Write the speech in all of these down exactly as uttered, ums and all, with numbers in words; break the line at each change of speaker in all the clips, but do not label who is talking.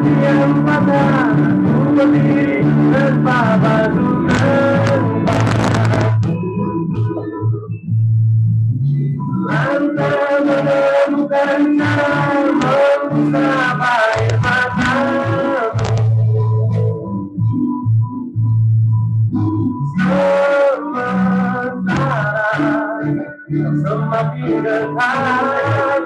yang patah, ku berdiri tanpa batu tempat. Lantas menemukan cara mengusap air matamu. Sementara semakin dekat,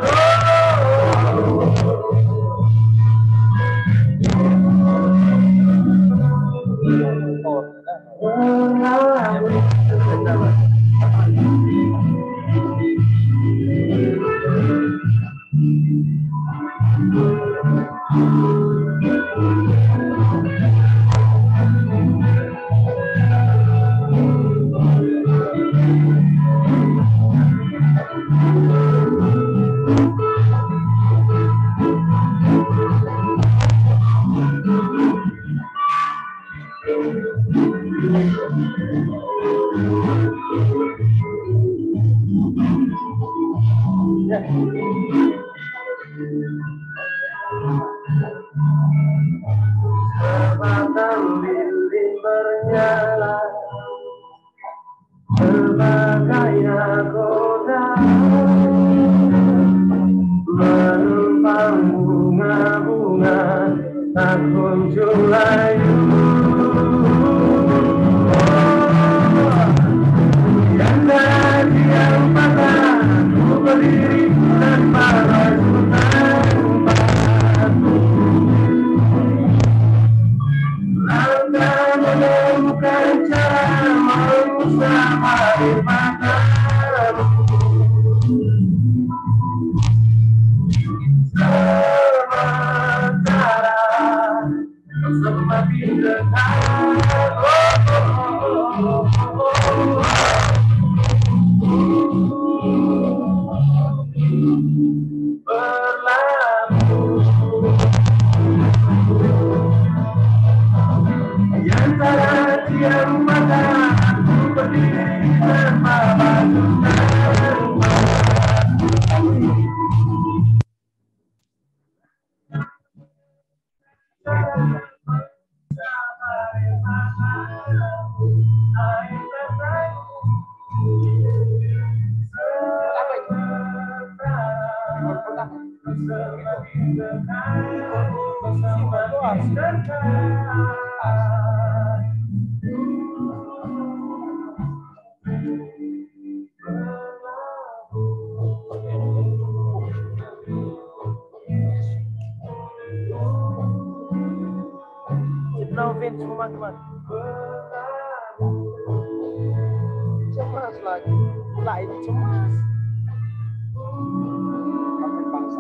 sebatang lilin bernyala berbagai nakoda, menumpang bunga-bunga tak kunjung layu. Di antara tiang patah, ku berdiri tanpa batu tempat. Lantas menemukan cara mengusap air matamu. Sementara semakin dekat, oh, oh, oh, oh, berlalu. Di antara tiang mata, ku berdiri tanpa batu tempat. Novin semua teman. Cemas lagi, lain cemas. Kamu bangsa.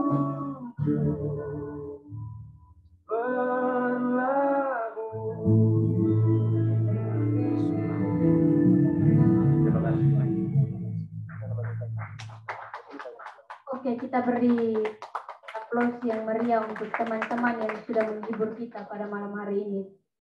Oke, kita beri aplaus yang meriah untuk teman-teman yang sudah menghibur kita pada malam hari ini.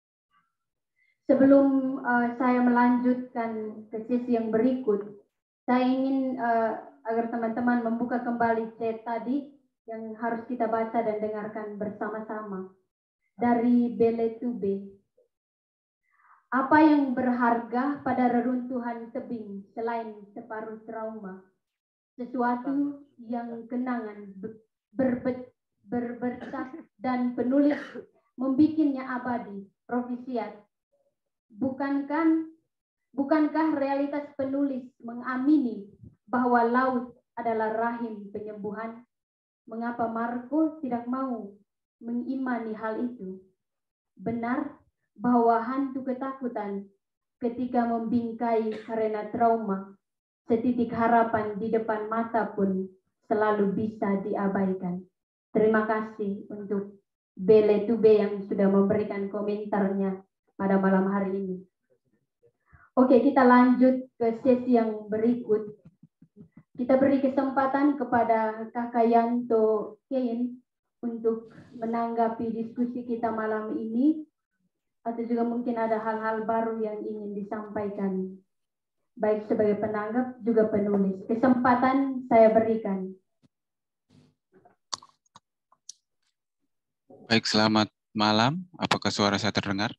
Sebelum uh, saya melanjutkan ke sesi yang berikut, saya ingin uh, agar teman-teman membuka kembali chat tadi yang harus kita baca dan dengarkan bersama-sama. Dari Bele Tube. Apa yang berharga pada reruntuhan tebing selain separuh trauma? Sesuatu yang kenangan berbe berberkas dan penulis membikinnya abadi, Profisiat. Bukankah, bukankah realitas penulis mengamini bahwa laut adalah rahim penyembuhan? Mengapa Marco tidak mau mengimani hal itu? Benar bahwa hantu ketakutan ketika membingkai karena trauma, setitik harapan di depan mata pun selalu bisa diabaikan. Terima kasih untuk Bele Tube yang sudah memberikan komentarnya pada malam hari ini. Oke, kita lanjut ke sesi yang berikut. Kita beri kesempatan kepada Kakak Yanto Kein untuk menanggapi diskusi kita malam ini, atau juga mungkin ada hal-hal baru yang ingin disampaikan, baik sebagai penanggap juga penulis. Kesempatan saya berikan.
Baik, selamat malam. Apakah suara saya terdengar?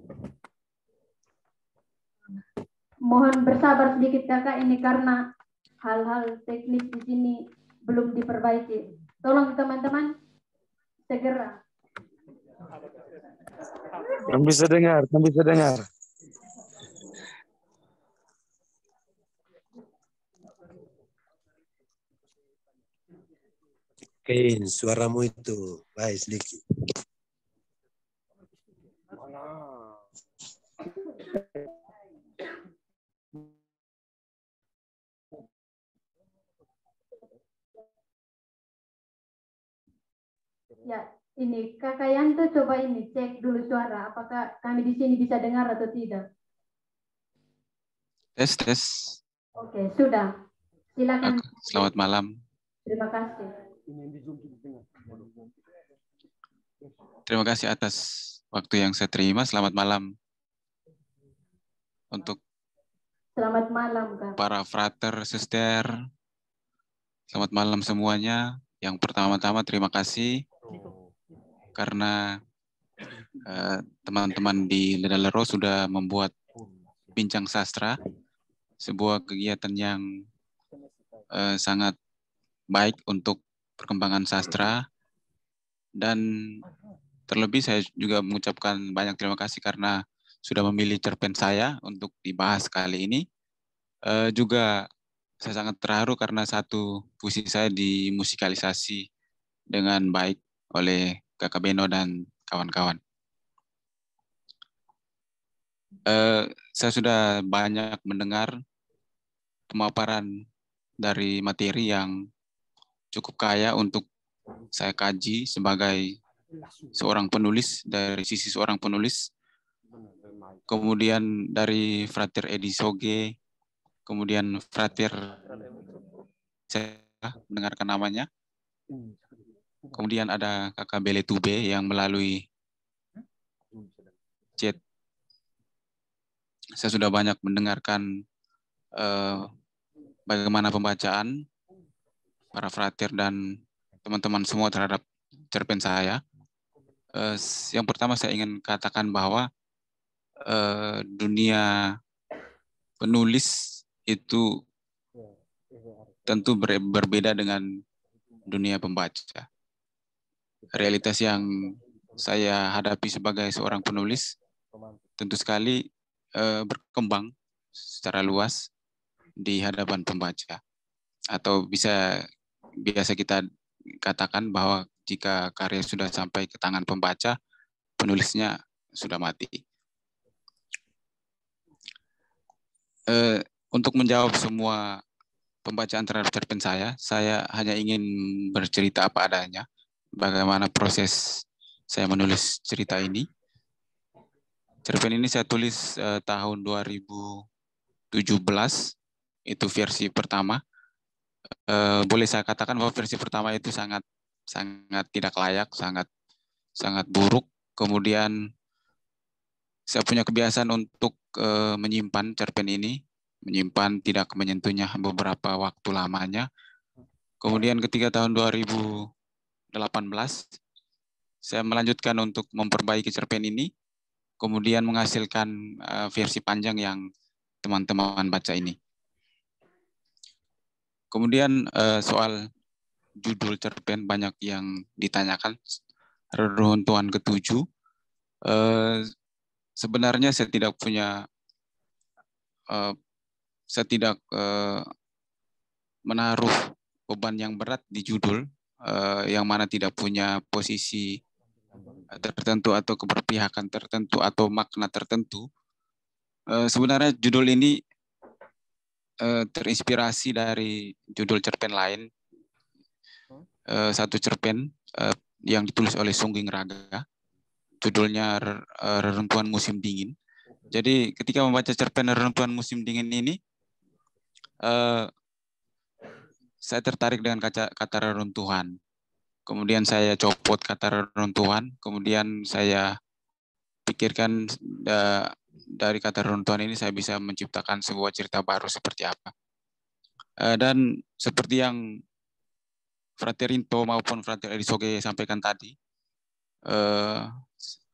Mohon bersabar sedikit kakak, ini karena hal-hal teknis di sini belum diperbaiki. Tolong teman-teman segera.
Yang bisa dengar, yang bisa dengar.
Oke, suaramu itu baik sedikit.
Ya, ini Kakak Yanto coba ini cek dulu suara, apakah kami di sini bisa dengar atau tidak.
Tes, tes.
Oke, sudah. Silakan.
Oke, selamat malam.
Terima kasih.
Terima kasih atas waktu yang saya terima. Selamat malam untuk
Selamat malam, Kak.
para frater, sister. Selamat malam semuanya. Yang pertama-tama terima kasih karena eh, teman-teman di Ledalero sudah membuat Bincang Sastra, sebuah kegiatan yang eh, sangat baik untuk perkembangan sastra, dan terlebih saya juga mengucapkan banyak terima kasih karena sudah memilih cerpen saya untuk dibahas kali ini. Eh, juga saya sangat terharu karena satu puisi saya dimusikalisasi dengan baik oleh Kakak Beno dan kawan-kawan. Eh, saya sudah banyak mendengar pemaparan dari materi yang cukup kaya untuk saya kaji sebagai seorang penulis, dari sisi seorang penulis. Kemudian dari Frater Edi Soge, kemudian Frater, saya mendengarkan namanya. Kemudian ada Kakak Bele Tube yang melalui chat. Saya sudah banyak mendengarkan eh, bagaimana pembacaan para frater dan teman-teman semua terhadap cerpen saya. Eh, yang pertama saya ingin katakan bahwa eh, dunia penulis itu tentu ber, berbeda dengan dunia pembaca. Realitas yang saya hadapi sebagai seorang penulis tentu sekali eh, berkembang secara luas di hadapan pembaca. Atau bisa biasa kita katakan bahwa jika karya sudah sampai ke tangan pembaca, penulisnya sudah mati. Eh, untuk menjawab semua pembacaan terhadap cerpen saya, saya hanya ingin bercerita apa adanya, bagaimana proses saya menulis cerita ini. Cerpen ini saya tulis eh, tahun dua ribu tujuh belas, itu versi pertama. Eh, boleh saya katakan bahwa versi pertama itu sangat sangat tidak layak, sangat sangat buruk. Kemudian saya punya kebiasaan untuk uh, menyimpan cerpen ini, menyimpan tidak menyentuhnya beberapa waktu lamanya. Kemudian ketika tahun dua ribu delapan belas, saya melanjutkan untuk memperbaiki cerpen ini, kemudian menghasilkan uh, versi panjang yang teman-teman baca ini. Kemudian uh, soal judul cerpen banyak yang ditanyakan. Reruntuhan ketujuh. Uh, sebenarnya saya tidak punya, uh, saya tidak uh, menaruh beban yang berat di judul, uh, yang mana tidak punya posisi tertentu atau keberpihakan tertentu atau makna tertentu. Uh, sebenarnya judul ini uh, terinspirasi dari judul cerpen lain, uh, satu cerpen uh, yang ditulis oleh Songging Raga, judulnya Reruntuhan Musim Dingin. Jadi ketika membaca cerpen Reruntuhan Musim Dingin ini, uh, saya tertarik dengan kata, kata reruntuhan. Kemudian saya copot kata reruntuhan, kemudian saya pikirkan uh, dari kata reruntuhan ini saya bisa menciptakan sebuah cerita baru seperti apa. Uh, dan seperti yang Frater Rinto maupun Frater Edi Soge sampaikan tadi, uh,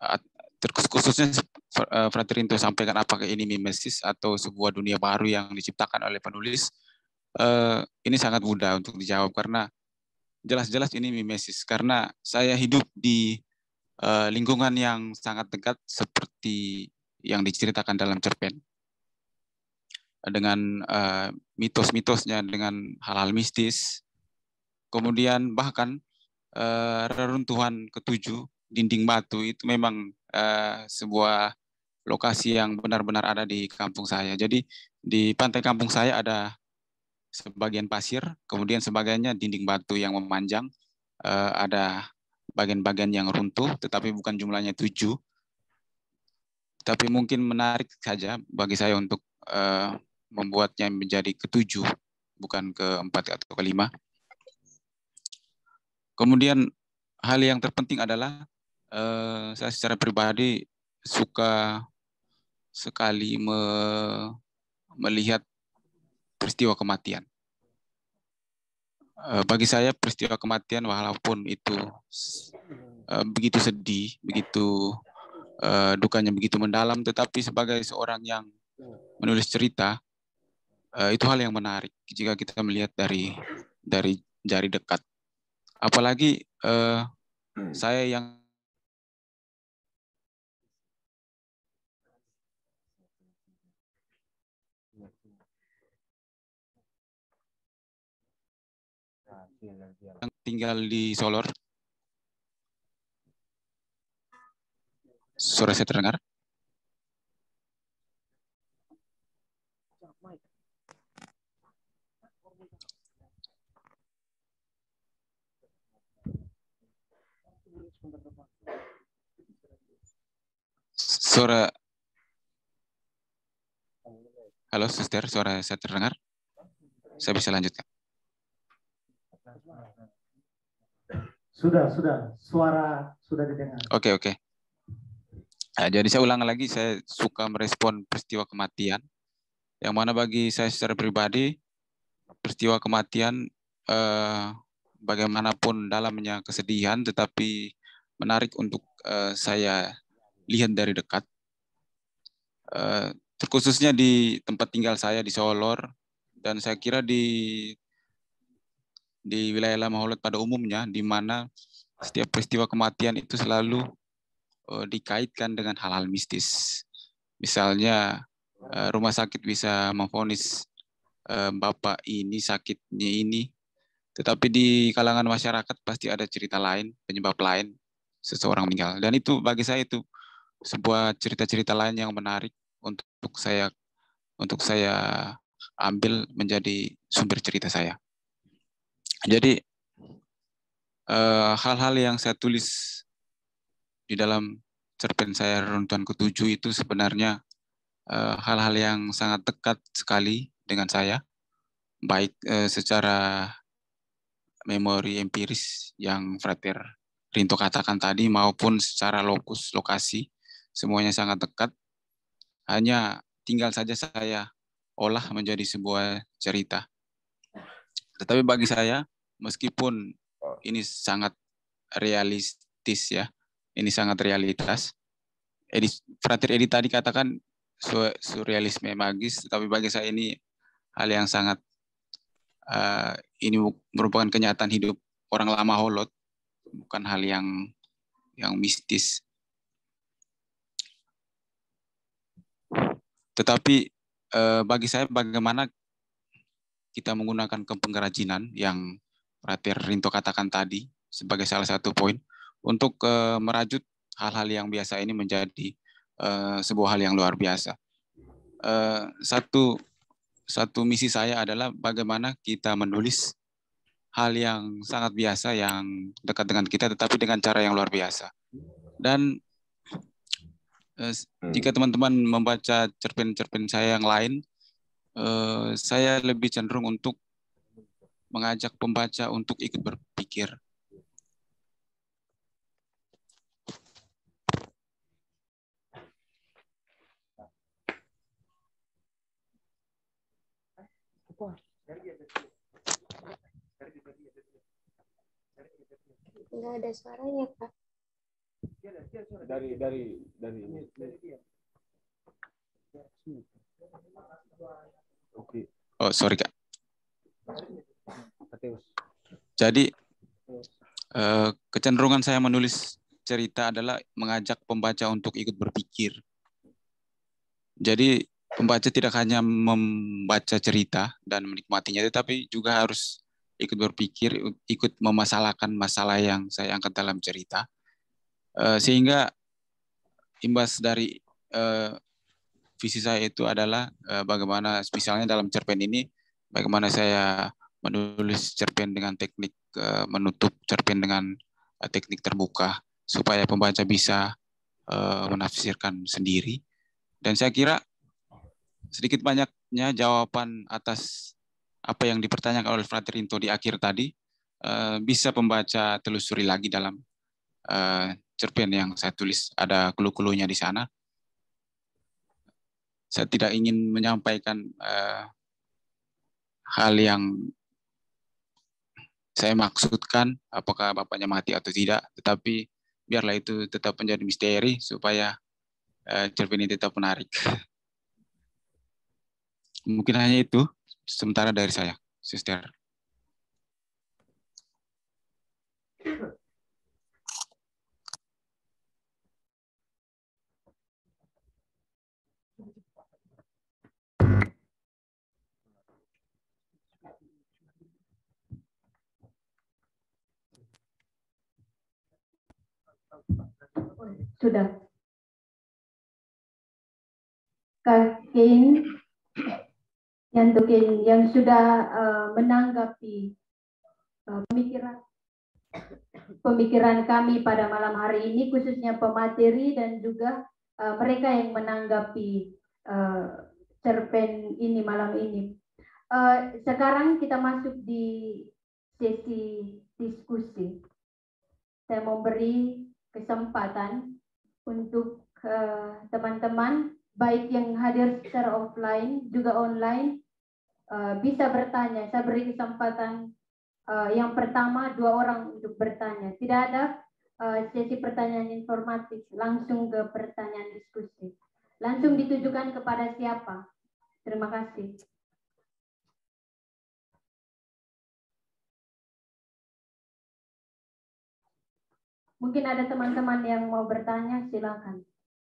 khususnya Frater Rinto sampaikan apakah ini mimesis atau sebuah dunia baru yang diciptakan oleh penulis, uh, ini sangat mudah untuk dijawab karena jelas-jelas ini mimesis karena saya hidup di uh, lingkungan yang sangat dekat seperti yang diceritakan dalam cerpen dengan uh, mitos-mitosnya, dengan hal-hal mistis, kemudian bahkan uh, reruntuhan ketujuh dinding batu itu memang uh, sebuah lokasi yang benar-benar ada di kampung saya. Jadi di pantai kampung saya ada sebagian pasir, kemudian sebagiannya dinding batu yang memanjang, uh, ada bagian-bagian yang runtuh, tetapi bukan jumlahnya tujuh. Tapi mungkin menarik saja bagi saya untuk uh, membuatnya menjadi ketujuh, bukan keempat atau kelima. Kemudian hal yang terpenting adalah uh, saya secara pribadi suka sekali me melihat peristiwa kematian. Uh, bagi saya peristiwa kematian walaupun itu uh, begitu sedih, begitu uh, dukanya begitu mendalam, tetapi sebagai seorang yang menulis cerita, uh, itu hal yang menarik jika kita melihat dari dari jari dekat. Apalagi uh, saya yang tinggal di Solor. Suara saya terdengar? Suara Halo, suster, suara saya terdengar? Saya bisa lanjutkan?
Sudah, sudah. Suara sudah didengar.
Oke, oke. Nah, jadi saya ulang lagi, saya suka merespon peristiwa kematian. Yang mana bagi saya secara pribadi, peristiwa kematian eh, bagaimanapun dalamnya kesedihan, tetapi menarik untuk eh, saya lihat dari dekat. Eh, terkhususnya di tempat tinggal saya di Solor, dan saya kira di di wilayah Lamaholot pada umumnya, di mana setiap peristiwa kematian itu selalu uh, dikaitkan dengan hal-hal mistis. Misalnya uh, rumah sakit bisa memvonis uh, bapak ini sakitnya ini, tetapi di kalangan masyarakat pasti ada cerita lain, penyebab lain seseorang meninggal. Dan itu bagi saya itu sebuah cerita-cerita lain yang menarik untuk saya untuk saya ambil menjadi sumber cerita saya. Jadi hal-hal uh, yang saya tulis di dalam cerpen saya Reruntuhan Ketujuh itu sebenarnya hal-hal uh, yang sangat dekat sekali dengan saya, baik uh, secara memori empiris yang Frater Rinto katakan tadi maupun secara lokus, lokasi, semuanya sangat dekat. Hanya tinggal saja saya olah menjadi sebuah cerita. Tetapi bagi saya, meskipun ini sangat realistis ya, ini sangat realitas. Edi, Frater Edi tadi katakan surrealisme magis, tapi bagi saya ini hal yang sangat uh, ini merupakan kenyataan hidup orang Lamaholot, bukan hal yang yang mistis. Tetapi uh, bagi saya bagaimana kita menggunakan kepengerajinan yang Frater Rinto katakan tadi sebagai salah satu poin untuk uh, merajut hal-hal yang biasa ini menjadi uh, sebuah hal yang luar biasa. Uh, satu satu misi saya adalah bagaimana kita menulis hal yang sangat biasa yang dekat dengan kita, tetapi dengan cara yang luar biasa. Dan uh, jika teman-teman membaca cerpen-cerpen saya yang lain, uh, saya lebih cenderung untuk mengajak pembaca untuk ikut berpikir.
Nggak ada suaranya, Pak. Dari dari dari ini. Oke.
Oh, sorry Kak. Jadi eh, kecenderungan saya menulis cerita adalah mengajak pembaca untuk ikut berpikir. Jadi pembaca tidak hanya membaca cerita dan menikmatinya, tetapi juga harus ikut berpikir, ikut memasalahkan masalah yang saya angkat dalam cerita. Eh, sehingga imbas dari eh, visi saya itu adalah eh, bagaimana misalnya dalam cerpen ini, bagaimana saya menulis cerpen dengan teknik uh, menutup cerpen dengan uh, teknik terbuka supaya pembaca bisa uh, menafsirkan sendiri. Dan saya kira sedikit banyaknya jawaban atas apa yang dipertanyakan oleh Frater Rinto di akhir tadi uh, bisa pembaca telusuri lagi dalam uh, cerpen yang saya tulis. Ada clue-cluenya di sana. Saya tidak ingin menyampaikan uh, hal yang saya maksudkan, apakah bapaknya mati atau tidak, tetapi biarlah itu tetap menjadi misteri supaya uh, cerpen ini tetap menarik. Mungkin hanya itu sementara dari saya, Sister.
Sudah. Kakin yang tukin yang sudah uh, menanggapi uh, pemikiran pemikiran kami pada malam hari ini, khususnya pemateri dan juga uh, mereka yang menanggapi uh, cerpen ini malam ini. Uh, sekarang kita masuk di sesi diskusi. Saya mau beri kesempatan untuk teman-teman uh, baik yang hadir secara offline juga online uh, bisa bertanya. Saya beri kesempatan uh, yang pertama dua orang untuk bertanya. Tidak ada uh, sesi pertanyaan informatif, langsung ke pertanyaan diskusi. Langsung ditujukan kepada siapa? Terima kasih. Mungkin ada teman-teman yang mau bertanya, silakan.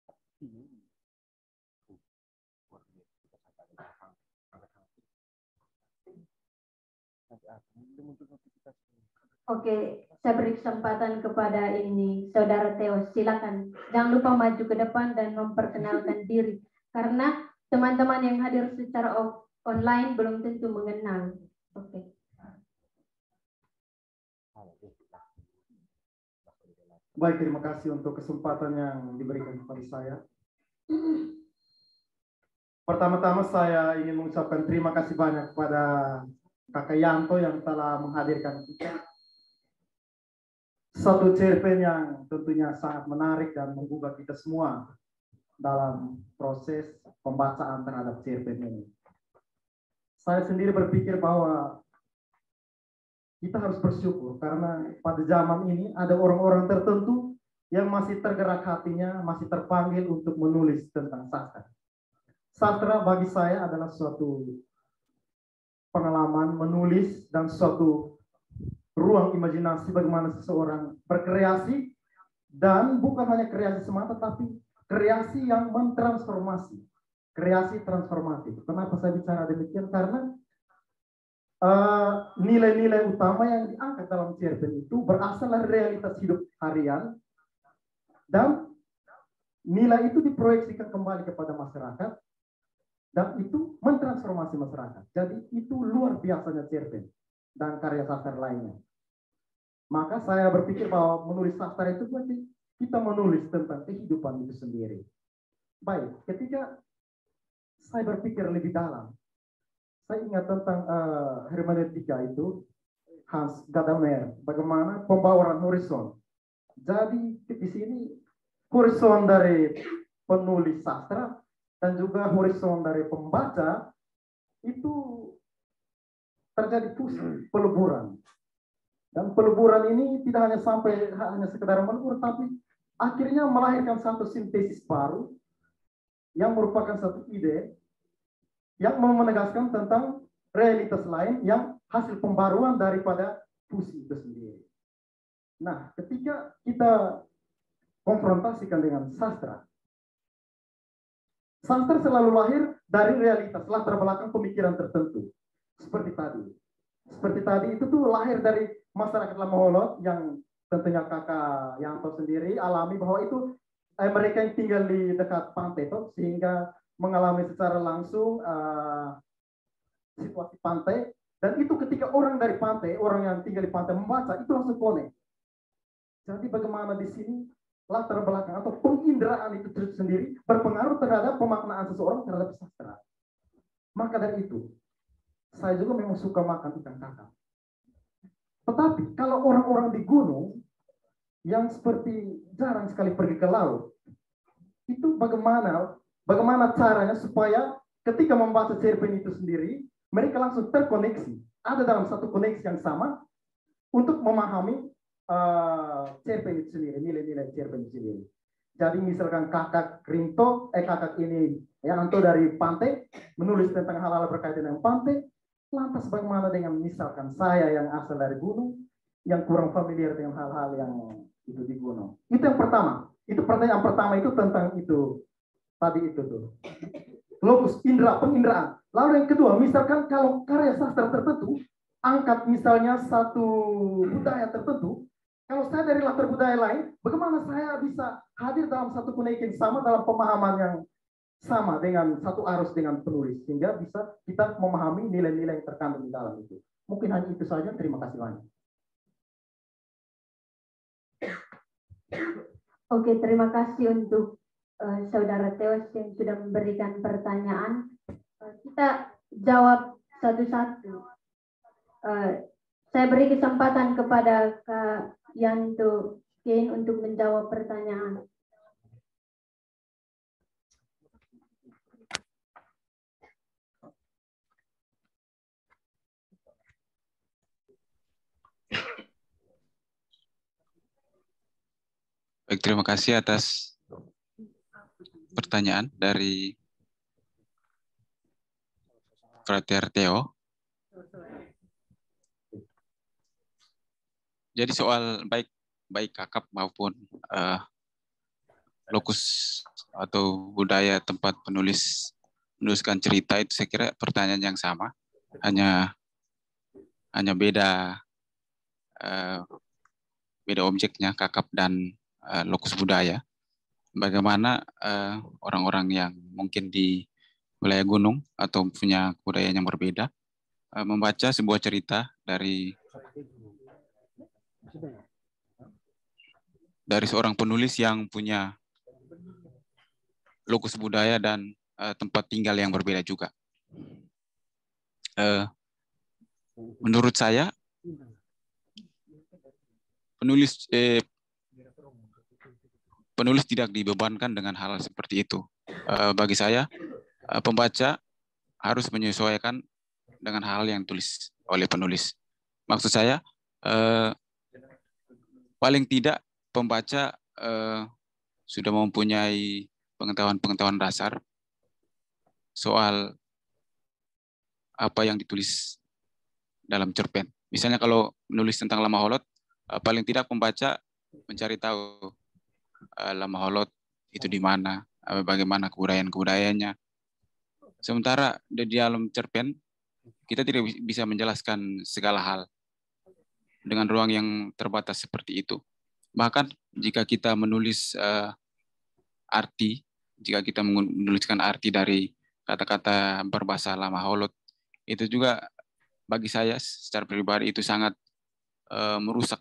Oke, saya beri kesempatan kepada ini Saudara Theo, silakan. Jangan lupa maju ke depan dan memperkenalkan diri, karena teman-teman yang hadir secara online belum tentu mengenal. Oke.
Baik, terima kasih untuk kesempatan yang diberikan kepada saya. Pertama-tama saya ingin mengucapkan terima kasih banyak kepada Kakak Yanto yang telah menghadirkan kita. Satu cerpen yang tentunya sangat menarik dan menggugah kita semua dalam proses pembacaan terhadap cerpen ini. Saya sendiri berpikir bahwa kita harus bersyukur karena pada zaman ini ada orang-orang tertentu yang masih tergerak hatinya, masih terpanggil untuk menulis tentang sastra. Sastra bagi saya adalah suatu pengalaman menulis dan suatu ruang imajinasi bagaimana seseorang berkreasi, dan bukan hanya kreasi semata tapi kreasi yang mentransformasi, kreasi transformatif. Kenapa saya bicara demikian? Karena nilai-nilai uh, utama yang diangkat dalam cerpen itu berasal dari realitas hidup harian, dan nilai itu diproyeksikan kembali kepada masyarakat dan itu mentransformasi masyarakat. Jadi itu luar biasanya cerpen dan karya sastra lainnya. Maka saya berpikir bahwa menulis sastra itu berarti kita menulis tentang kehidupan itu sendiri. Baik, ketika saya berpikir lebih dalam, saya ingat tentang uh, hermeneutika itu Hans Gadamer, bagaimana pembawaan horizon. Jadi di sini horizon dari penulis sastra dan juga horizon dari pembaca itu terjadi fusi, peleburan. Dan peleburan ini tidak hanya sampai hanya sekedar melebur, tapi akhirnya melahirkan satu sintesis baru yang merupakan satu ide yang menegaskan tentang realitas lain yang hasil pembaruan daripada puisi itu sendiri. Nah, ketika kita konfrontasikan dengan sastra, sastra selalu lahir dari realitas latar belakang pemikiran tertentu. Seperti tadi. Seperti tadi itu tuh lahir dari masyarakat Lamaholot yang tentunya kakak yang tahu sendiri alami bahwa itu eh, mereka yang tinggal di dekat pantai toh, sehingga mengalami secara langsung uh, situasi pantai, dan itu ketika orang dari pantai, orang yang tinggal di pantai membaca itu langsung connect. Jadi bagaimana di sini latar belakang atau penginderaan itu sendiri berpengaruh terhadap pemaknaan seseorang terhadap sastra. Maka dari itu, saya juga memang suka makan ikan kakap. Tetapi kalau orang-orang di gunung yang seperti jarang sekali pergi ke laut, itu bagaimana bagaimana caranya supaya ketika membaca cerpen itu sendiri, mereka langsung terkoneksi, ada dalam satu koneksi yang sama untuk memahami uh, cerpen itu sendiri, nilai-nilai cerpen itu sendiri. Jadi misalkan kakak Rinto, eh kakak ini yang Anto dari pantai menulis tentang hal-hal berkaitan dengan pantai, lantas bagaimana dengan misalkan saya yang asal dari gunung, yang kurang familiar dengan hal-hal yang itu di gunung. Itu yang pertama. Itu pertanyaan pertama itu tentang itu tadi itu tuh. Logos indera, penginderaan. Lalu yang kedua, misalkan kalau karya sastra tertentu, angkat misalnya satu budaya tertentu, kalau saya dari latar budaya lain, bagaimana saya bisa hadir dalam satu koneksi yang sama dalam pemahaman yang sama dengan satu arus dengan penulis, sehingga bisa kita memahami nilai-nilai yang terkandung di dalam itu. Mungkin hanya itu saja. Terima kasih banyak.
Oke, terima kasih untuk uh, Saudara Theos yang sudah memberikan pertanyaan. Uh, kita jawab satu-satu. Uh, saya beri kesempatan kepada Kak Yanto Kane untuk menjawab pertanyaan.
Baik, terima kasih atas pertanyaan dari Frater Theo. Jadi soal baik baik kakap maupun uh, lokus atau budaya tempat penulis menuliskan cerita itu saya kira pertanyaan yang sama, hanya hanya beda uh, beda objeknya, kakap dan uh, lokus budaya. Bagaimana orang-orang uh, yang mungkin di wilayah gunung atau punya kebudayaan yang berbeda uh, membaca sebuah cerita dari dari seorang penulis yang punya lokus budaya dan uh, tempat tinggal yang berbeda juga. Uh, menurut saya, penulis eh, penulis tidak dibebankan dengan hal seperti itu. Uh, bagi saya, uh, pembaca harus menyesuaikan dengan hal yang ditulis oleh penulis. Maksud saya, uh, paling tidak pembaca uh, sudah mempunyai pengetahuan-pengetahuan dasar soal apa yang ditulis dalam cerpen. Misalnya kalau menulis tentang Lamaholot, uh, paling tidak pembaca mencari tahu uh, Lamaholot itu di mana, uh, bagaimana kebudayaan-kebudayaannya. Sementara di dalam cerpen, kita tidak bisa menjelaskan segala hal dengan ruang yang terbatas seperti itu. Bahkan jika kita menulis uh, arti, jika kita menuliskan arti dari kata-kata berbahasa Lamaholot, itu juga bagi saya secara pribadi itu sangat uh, merusak.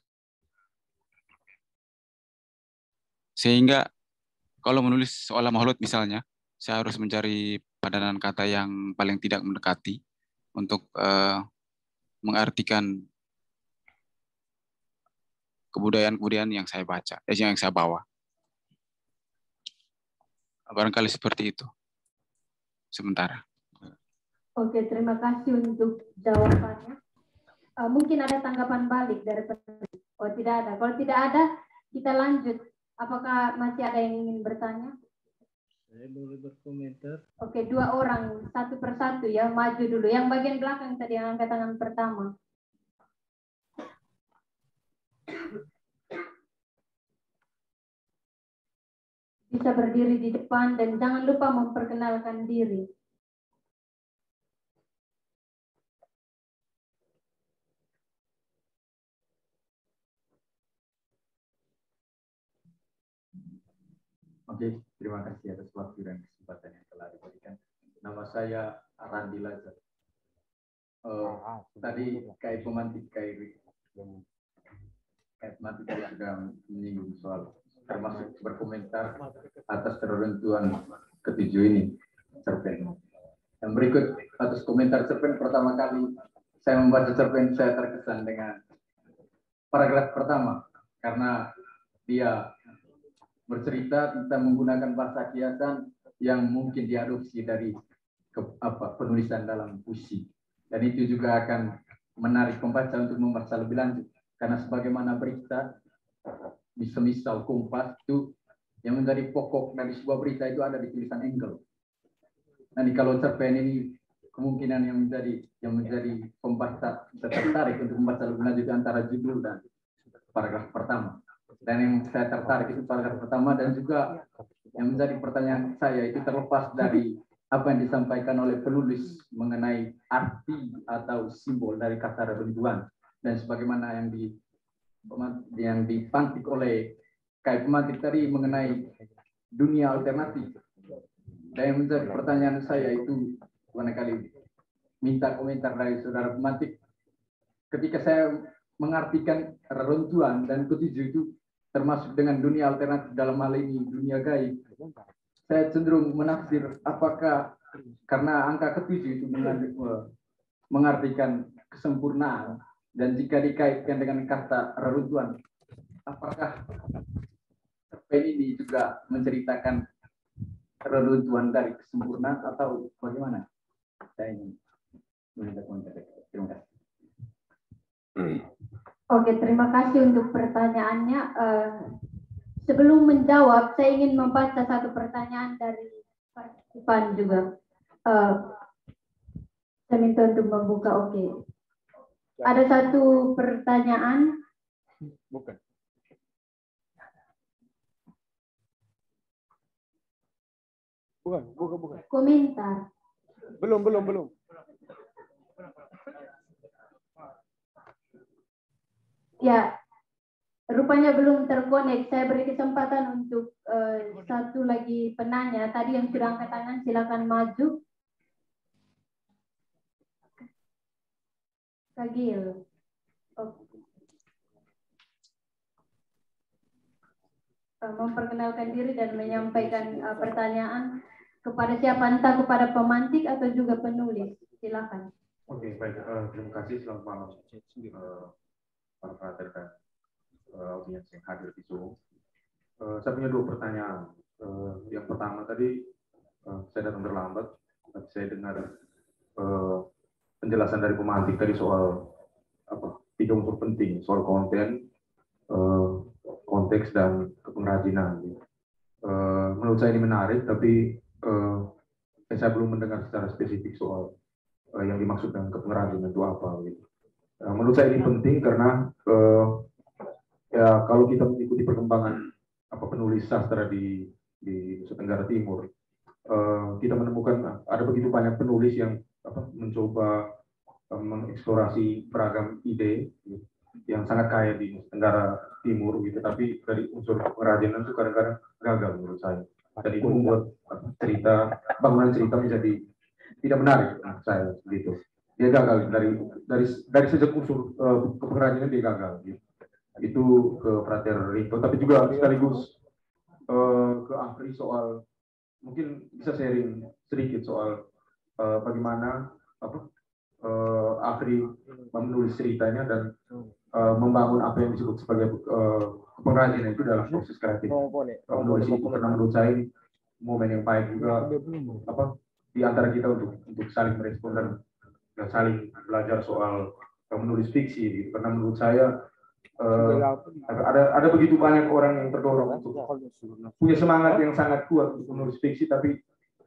Sehingga kalau menulis soal Lamaholot misalnya, saya harus mencari padanan kata yang paling tidak mendekati untuk uh, mengartikan kebudayaan-kebudayaan yang saya baca, eh, yang saya bawa. Barangkali seperti itu. Sementara.
Oke, terima kasih untuk jawabannya. Uh, mungkin ada tanggapan balik dari penulis. Oh, tidak ada. Kalau tidak ada, kita lanjut Apakah masih ada yang ingin bertanya?
Saya boleh berkomentar.
Oke, dua orang, satu persatu ya, maju dulu. Yang bagian belakang tadi yang angkat tangan pertama. Bisa berdiri di depan dan jangan lupa memperkenalkan diri.
Oke, terima kasih atas waktu dan kesempatan yang telah diberikan. Nama saya Randi Lazar. Uh, tadi Kai pemantik Kai Kai pemantik tadi sudah menyinggung soal termasuk berkomentar atas tertentuan ketujuh ini cerpen. Yang berikut atas komentar cerpen, pertama kali saya membaca cerpen saya terkesan dengan paragraf pertama karena dia bercerita tentang menggunakan bahasa kiasan yang mungkin diadopsi dari ke, apa, penulisan dalam puisi, dan itu juga akan menarik pembaca untuk membaca lebih lanjut karena sebagaimana berita misal Kompas itu yang menjadi pokok dari sebuah berita itu ada di tulisan Engel. Nanti kalau cerpen ini kemungkinan yang menjadi yang menjadi pembaca tertarik untuk membaca lebih lanjut antara judul dan paragraf pertama. Dan yang saya tertarik itu paragraf pertama, dan juga yang menjadi pertanyaan saya itu terlepas dari apa yang disampaikan oleh penulis mengenai arti atau simbol dari kata reruntuhan dan sebagaimana yang di yang dipantik oleh Kai pemantik tadi mengenai dunia alternatif. Dan yang menjadi pertanyaan saya itu barangkali minta komentar dari saudara pemantik ketika saya mengartikan reruntuhan dan ketujuh itu termasuk dengan dunia alternatif, dalam hal ini dunia gaib. Saya cenderung menafsir apakah karena angka ketujuh itu mengartikan kesempurnaan, dan jika dikaitkan dengan kata reruntuhan, apakah cerpen ini juga menceritakan reruntuhan dari kesempurnaan atau bagaimana? Saya ingin meminta komentar. Terima kasih.
Oke, terima kasih untuk pertanyaannya. Uh, sebelum menjawab, saya ingin membaca satu pertanyaan dari partisipan juga. Uh, saya minta untuk membuka. Oke. Ada satu pertanyaan.
Bukan. Bukan, bukan, bukan.
Komentar.
Belum, belum, belum.
Ya, rupanya belum terkonek. Saya beri kesempatan untuk uh, satu lagi penanya. Tadi yang sudah angkat tangan, silakan maju. Kagil. Oh. Uh, memperkenalkan diri dan menyampaikan uh, pertanyaan kepada siapa, entah kepada pemantik atau juga penulis. Silakan.
Oke, baik. Uh, terima kasih. Selamat malam. Uh, para frater dan uh, audiens yang hadir di Zoom. Uh, saya punya dua pertanyaan. Uh, yang pertama tadi, uh, saya datang terlambat, tapi saya dengar uh, penjelasan dari pemantik tadi soal apa, tiga unsur penting, soal konten, uh, konteks, dan kepengrajinan. Uh, menurut saya ini menarik, tapi uh, saya belum mendengar secara spesifik soal uh, yang dimaksud dengan kepengrajinan itu apa. Gitu. Nah, menurut saya ini penting karena uh, ya kalau kita mengikuti perkembangan apa penulis sastra di di Nusa Tenggara Timur, uh, kita menemukan ada begitu banyak penulis yang apa, mencoba uh, mengeksplorasi beragam ide gitu, yang sangat kaya di Nusa Tenggara Timur gitu, tapi dari unsur pengrajinan itu kadang-kadang gagal menurut saya. Dan itu membuat uh, cerita bangunan cerita menjadi tidak menarik menurut saya gitu. Dia gagal dari dari dari sejak unsur uh, kepengrajinan dia gagal gitu. Itu ke Frater Rinto, tapi juga sekaligus uh, ke Afri soal mungkin bisa sharing sedikit soal uh, bagaimana apa uh, Afri menulis ceritanya dan uh, membangun apa yang disebut sebagai uh, kepengrajinan itu dalam proses kreatif. Uh, menulis itu karena menurut saya momen yang baik juga apa di antara kita untuk untuk saling merespon dan dan saling belajar soal menulis fiksi gitu. Karena menurut saya Uh, ada ada begitu banyak orang yang terdorong untuk punya semangat yang sangat kuat untuk menulis fiksi, tapi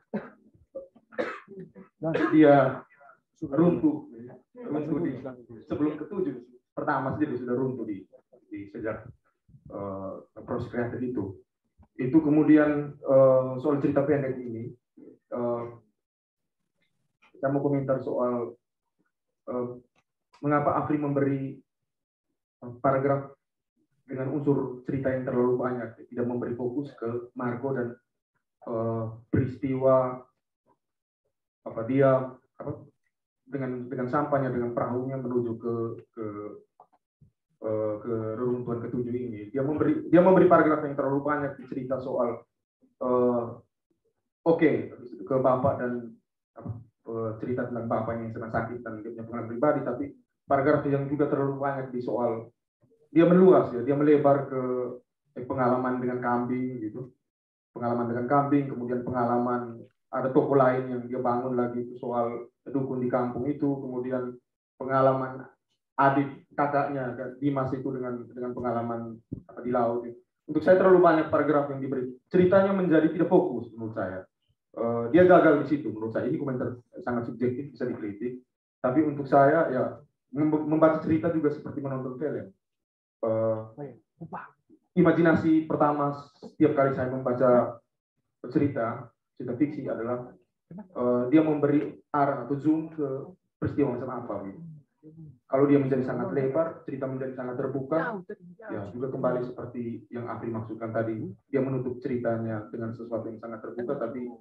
dia runtuh runtuh di sebelum ketujuh pertama saja dia sudah runtuh di, di sejak uh, proses kreatif itu. Itu kemudian uh, soal cerita pendek ini, uh, saya mau komentar soal uh, mengapa Afri memberi paragraf dengan unsur cerita yang terlalu banyak, tidak memberi fokus ke Marco dan uh, peristiwa apa dia apa dengan dengan sampahnya, dengan perahunya menuju ke ke uh, ke reruntuhan ketujuh ini. Dia memberi dia memberi paragraf yang terlalu banyak cerita soal uh, oke okay, ke bapak dan apa, uh, cerita tentang bapaknya yang sedang sakit dan dia punya pengalaman pribadi, tapi paragraf yang juga terlalu banyak di soal dia meluas ya, dia melebar ke eh, pengalaman dengan kambing gitu, pengalaman dengan kambing, kemudian pengalaman ada toko lain yang dia bangun lagi itu soal dukun di kampung itu, kemudian pengalaman adik kakaknya Dimas itu dengan dengan pengalaman apa di laut. Untuk saya terlalu banyak paragraf yang diberi, ceritanya menjadi tidak fokus menurut saya. Uh, dia gagal di situ menurut saya. Ini komentar sangat subjektif, bisa dikritik, tapi untuk saya ya membaca cerita juga seperti menonton film. Uh, imajinasi pertama setiap kali saya membaca cerita cerita fiksi adalah uh, dia memberi arah atau zoom ke peristiwa macam apa gitu. Kalau dia menjadi sangat lebar, cerita menjadi sangat terbuka, ya juga kembali seperti yang Afri maksudkan tadi, dia menutup ceritanya dengan sesuatu yang sangat terbuka, tapi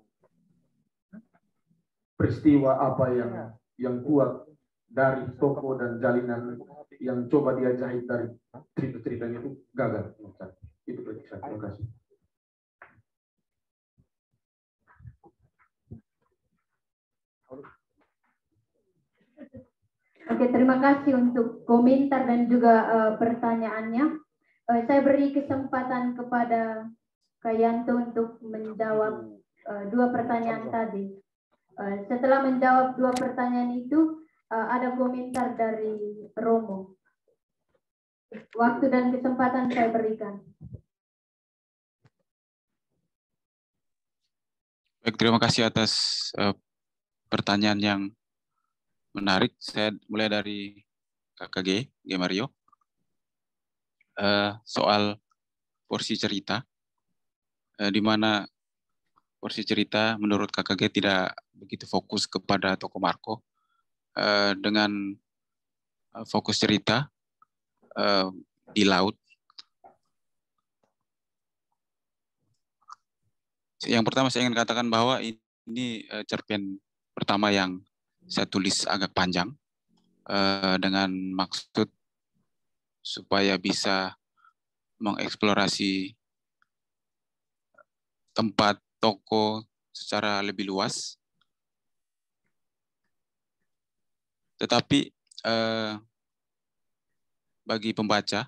peristiwa apa yang yang kuat dari toko dan jalinan yang coba dia jahit dari cerita-ceritanya itu gagal. Itu kritik saya. Terima kasih.
Oke, terima kasih untuk komentar dan juga uh, pertanyaannya. Uh, saya beri kesempatan kepada Kak Yanto untuk menjawab uh, dua pertanyaan tadi. Uh, setelah menjawab dua pertanyaan itu, uh, ada komentar dari Romo. Waktu dan kesempatan saya berikan.
Baik, terima kasih atas uh, pertanyaan yang menarik. Saya mulai dari K K G, G Mario. Uh, soal porsi cerita, uh, di mana porsi cerita menurut K K G tidak begitu fokus kepada tokoh Marco. Uh, dengan uh, fokus cerita uh, di laut. Yang pertama saya ingin katakan bahwa ini, ini uh, cerpen pertama yang saya tulis agak panjang uh, dengan maksud supaya bisa mengeksplorasi tempat toko secara lebih luas. Tetapi uh, bagi pembaca,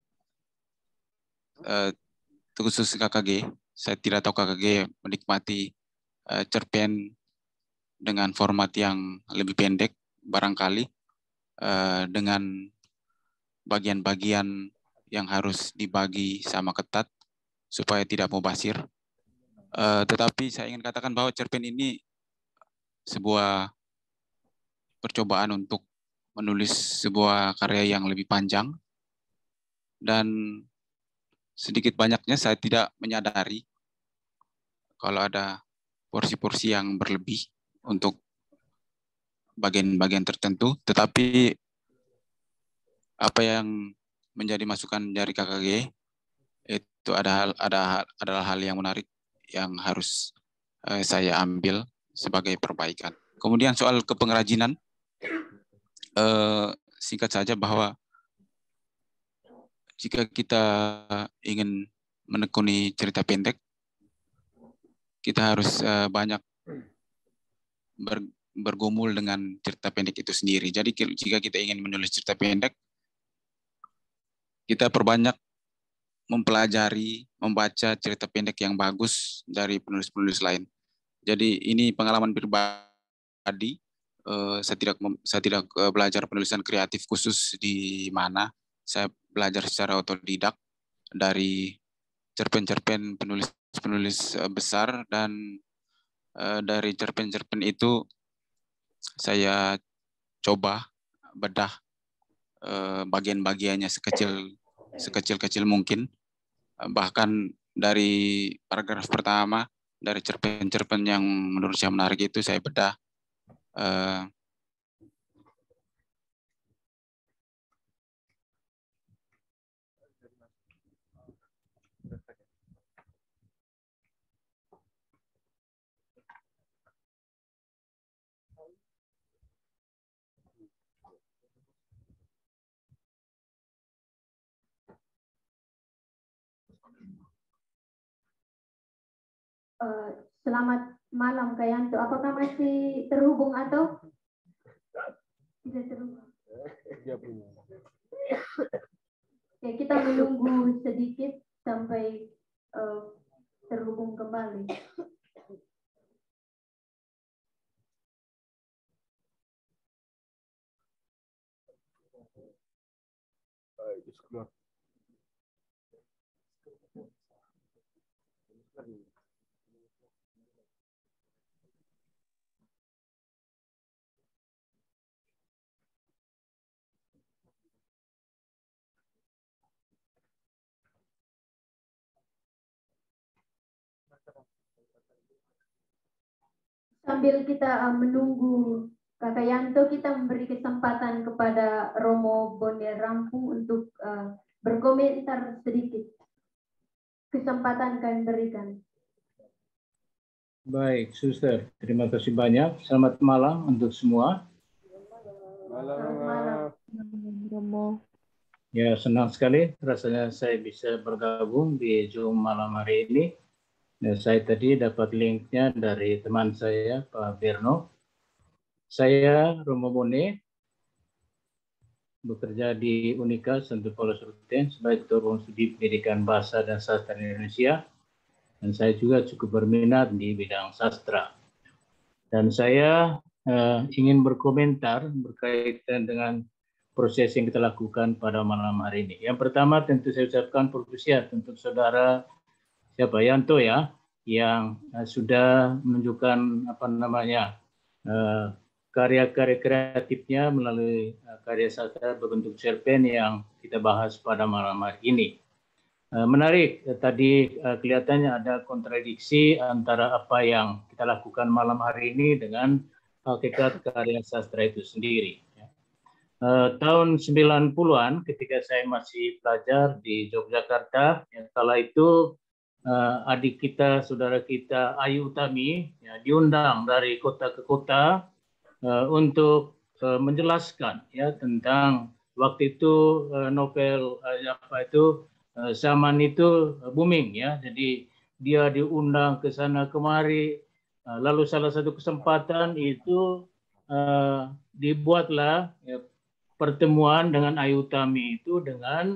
uh, khusus K K G, saya tidak tahu K K G menikmati uh, cerpen dengan format yang lebih pendek, barangkali uh, dengan bagian-bagian yang harus dibagi sama ketat supaya tidak mubazir. Uh, tetapi saya ingin katakan bahwa cerpen ini sebuah percobaan untuk menulis sebuah karya yang lebih panjang, dan sedikit banyaknya saya tidak menyadari kalau ada porsi-porsi yang berlebih untuk bagian-bagian tertentu, tetapi apa yang menjadi masukan dari K K G itu ada ada adalah hal yang menarik yang harus eh, saya ambil sebagai perbaikan. Kemudian soal kepengrajinan, eh, singkat saja bahwa jika kita ingin menekuni cerita pendek, kita harus uh, banyak ber, bergumul dengan cerita pendek itu sendiri. Jadi jika kita ingin menulis cerita pendek, kita perbanyak mempelajari, membaca cerita pendek yang bagus dari penulis-penulis lain. Jadi ini pengalaman pribadi. Uh, saya tidak saya tidak uh, belajar penulisan kreatif khusus di mana. Saya belajar secara otodidak dari cerpen-cerpen penulis-penulis besar, dan uh, dari cerpen-cerpen itu saya coba bedah uh, bagian-bagiannya sekecil sekecil-kecil mungkin. Uh, bahkan dari paragraf pertama dari cerpen-cerpen yang menurut saya menarik itu saya bedah. Uh,
Uh, selamat malam Kak Yanto. Apakah masih terhubung atau tidak terhubung? Ya, kita menunggu sedikit sampai uh, terhubung kembali. Sambil kita uh, menunggu Kakak Yanto, kita memberi kesempatan kepada Romo Bonde Rampung untuk uh, berkomentar sedikit. Kesempatan kami berikan.
Baik, Suster. Terima kasih banyak. Selamat malam untuk semua.
Malam,
Romo.
Ya, senang sekali rasanya saya bisa bergabung di Zoom malam hari ini. Dan saya tadi dapat linknya dari teman saya, Pak Berno. Saya Romo Bone, bekerja di Unika Santo Paulus Ruten sebagai Ketua Studi Pendidikan Bahasa dan Sastra Indonesia. Dan saya juga cukup berminat di bidang sastra. Dan saya eh, ingin berkomentar berkaitan dengan proses yang kita lakukan pada malam hari ini. Yang pertama tentu saya ucapkan perpujian untuk saudara siapa Yanto ya, yang uh, sudah menunjukkan apa namanya uh, karya-karya kreatifnya melalui uh, karya sastra berbentuk cerpen yang kita bahas pada malam hari ini. Uh, menarik, uh, tadi uh, kelihatannya ada kontradiksi antara apa yang kita lakukan malam hari ini dengan hakikat karya sastra itu sendiri. Uh, tahun sembilan puluhan ketika saya masih pelajar di Yogyakarta, ya, kala itu uh, adik kita, saudara kita Ayu Utami ya, diundang dari kota ke kota uh, untuk uh, menjelaskan ya tentang waktu itu uh, novel uh, apa itu uh, zaman itu uh, booming ya, jadi dia diundang ke sana kemari, uh, lalu salah satu kesempatan itu uh, dibuatlah ya, pertemuan dengan Ayu Utami itu dengan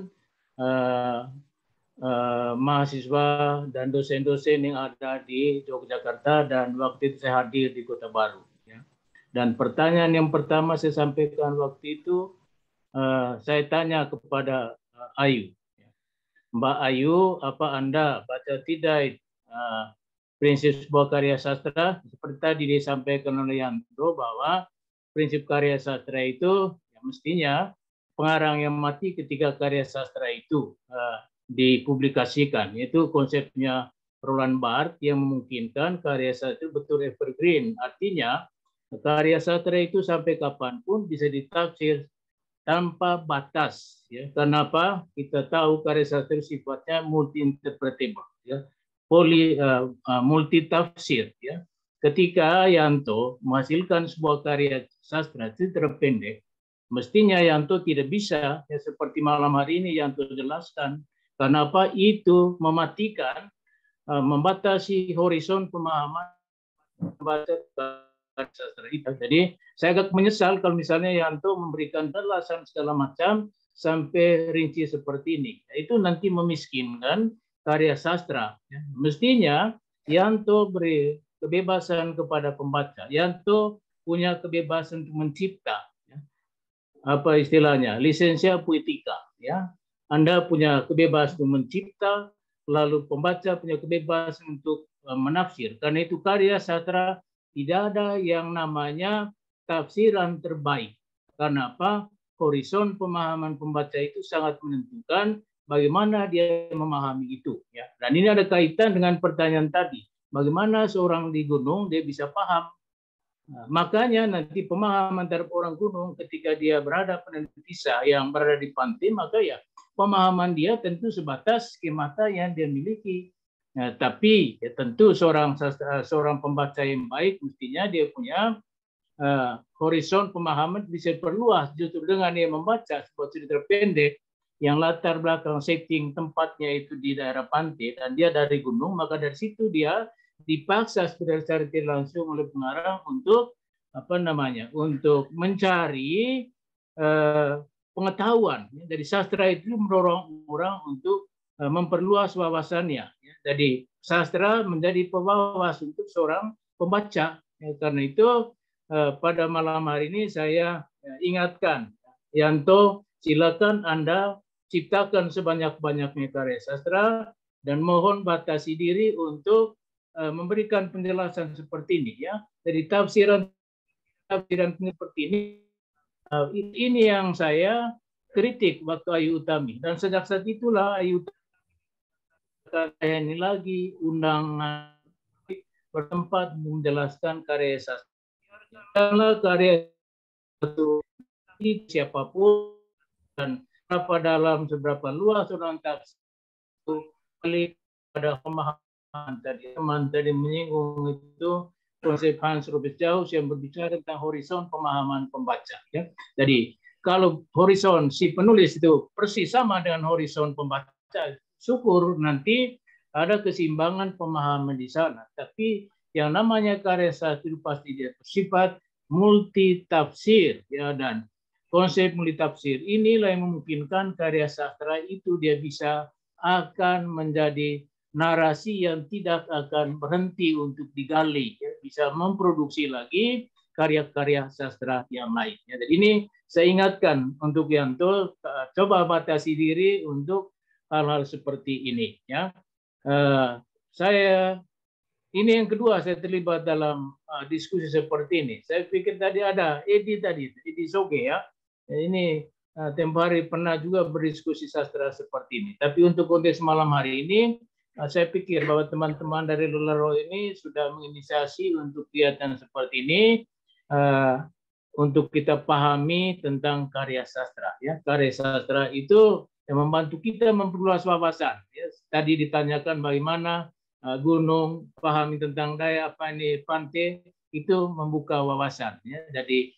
uh, uh, mahasiswa dan dosen-dosen yang ada di Yogyakarta, dan waktu itu saya hadir di Kota Baru. Ya. Dan pertanyaan yang pertama saya sampaikan waktu itu, uh, saya tanya kepada uh, Ayu, Mbak Ayu, apa Anda baca tidak uh, prinsip sebuah karya sastra? Seperti tadi disampaikan oleh Yanto bahwa prinsip karya sastra itu mestinya pengarang yang mati ketika karya sastra itu uh, dipublikasikan, yaitu konsepnya Roland Barthes yang memungkinkan karya sastra itu betul evergreen, artinya karya sastra itu sampai kapanpun bisa ditafsir tanpa batas. Ya. Kenapa? Kita tahu karya sastra sifatnya multi interpretable, ya, poli uh, uh, multi tafsir. Ya. Ketika Yanto menghasilkan sebuah karya sastra itu terpendek, mestinya Yanto tidak bisa, ya seperti malam hari ini Yanto jelaskan, kenapa itu mematikan, uh, membatasi horizon pemahaman membaca sastra itu. Jadi saya agak menyesal kalau misalnya Yanto memberikan penjelasan segala macam sampai rinci seperti ini. Itu nanti memiskinkan karya sastra. Ya. Mestinya Yanto beri kebebasan kepada pembaca. Yanto punya kebebasan untuk mencipta. Apa istilahnya, lisensia poetika, ya, Anda punya kebebasan mencipta, lalu pembaca punya kebebasan untuk menafsir. Karena itu karya sastra tidak ada yang namanya tafsiran terbaik. Karena apa? Horizon pemahaman pembaca itu sangat menentukan bagaimana dia memahami itu. Ya. Dan ini ada kaitan dengan pertanyaan tadi. Bagaimana seorang di gunung dia bisa paham. Nah, makanya nanti pemahaman terhadap orang gunung ketika dia berada pada desa yang berada di pantai, maka ya pemahaman dia tentu sebatas skemata yang dia miliki. Nah, tapi ya tentu seorang seorang pembaca yang baik mestinya dia punya uh, horizon pemahaman bisa perluas justru dengan dia membaca sebuah cerita pendek yang latar belakang setting tempatnya itu di daerah pantai dan dia dari gunung, maka dari situ dia dipaksa secara tidak langsung oleh pengarang untuk apa namanya untuk mencari uh, pengetahuan. Jadi sastra itu mendorong orang untuk uh, memperluas wawasannya. Jadi sastra menjadi pewawas untuk seorang pembaca. Ya, karena itu uh, pada malam hari ini saya uh, ingatkan, Yanto, silakan Anda ciptakan sebanyak-banyaknya karya sastra dan mohon batasi diri untuk memberikan penjelasan seperti ini ya. Jadi tafsiran tafsiran seperti ini ini yang saya kritik waktu Ayu Utami dan sejak saat itulah Ayu Utami ini lagi undangan bertempat menjelaskan karya sastra. Karena karya itu siapapun dan berapa dalam seberapa luas orang tafsir kali pada pemahaman tadi teman tadi menyinggung itu konsep Hans Robert Jauss yang berbicara tentang horizon pemahaman pembaca ya. Jadi kalau horizon si penulis itu persis sama dengan horizon pembaca, syukur nanti ada keseimbangan pemahaman di sana. Tapi yang namanya karya sastra itu pasti dia bersifat multi tafsir ya, dan konsep multi tafsir inilah yang memungkinkan karya sastra itu dia bisa akan menjadi narasi yang tidak akan berhenti untuk digali, ya, bisa memproduksi lagi karya-karya sastra yang lain. Ya, jadi ini saya ingatkan untuk Yanto, coba batasi diri untuk hal-hal seperti ini. Ya, uh, saya ini yang kedua saya terlibat dalam uh, diskusi seperti ini. Saya pikir tadi ada Edi tadi, Edi Soge ya. Ini uh, tempo hari pernah juga berdiskusi sastra seperti ini. Tapi untuk konteks malam hari ini, saya pikir bahwa teman-teman dari Lularo ini sudah menginisiasi untuk kegiatan seperti ini uh, untuk kita pahami tentang karya sastra. Ya, karya sastra itu yang membantu kita memperluas wawasan. Ya, tadi ditanyakan bagaimana uh, gunung pahami tentang daya apa ini pantai itu membuka wawasan. Ya, jadi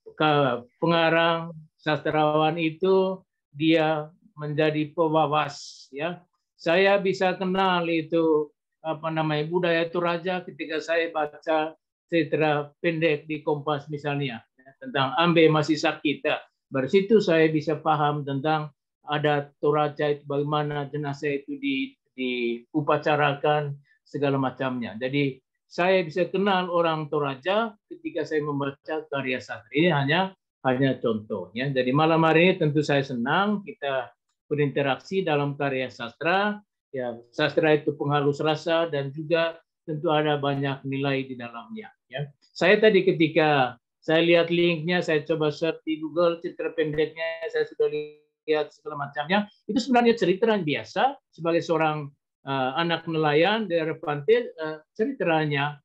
pengarang sastrawan itu dia menjadi pewawas. Ya. Saya bisa kenal itu apa namanya budaya Toraja ketika saya baca cerita pendek di Kompas misalnya ya, tentang Ambe masih sakit. Ya. Dari situ saya bisa paham tentang adat Toraja itu bagaimana jenazah itu di diupacarakan segala macamnya. Jadi saya bisa kenal orang Toraja ketika saya membaca karya sastra. Ini hanya hanya contoh ya. Jadi malam hari ini tentu saya senang kita berinteraksi dalam karya sastra. Ya, sastra itu penghalus rasa dan juga tentu ada banyak nilai di dalamnya. Ya, saya tadi ketika saya lihat linknya, saya coba search di Google cerita pendeknya, saya sudah lihat segala macamnya. Itu sebenarnya cerita yang biasa sebagai seorang uh, anak nelayan dari pantai, uh, ceritanya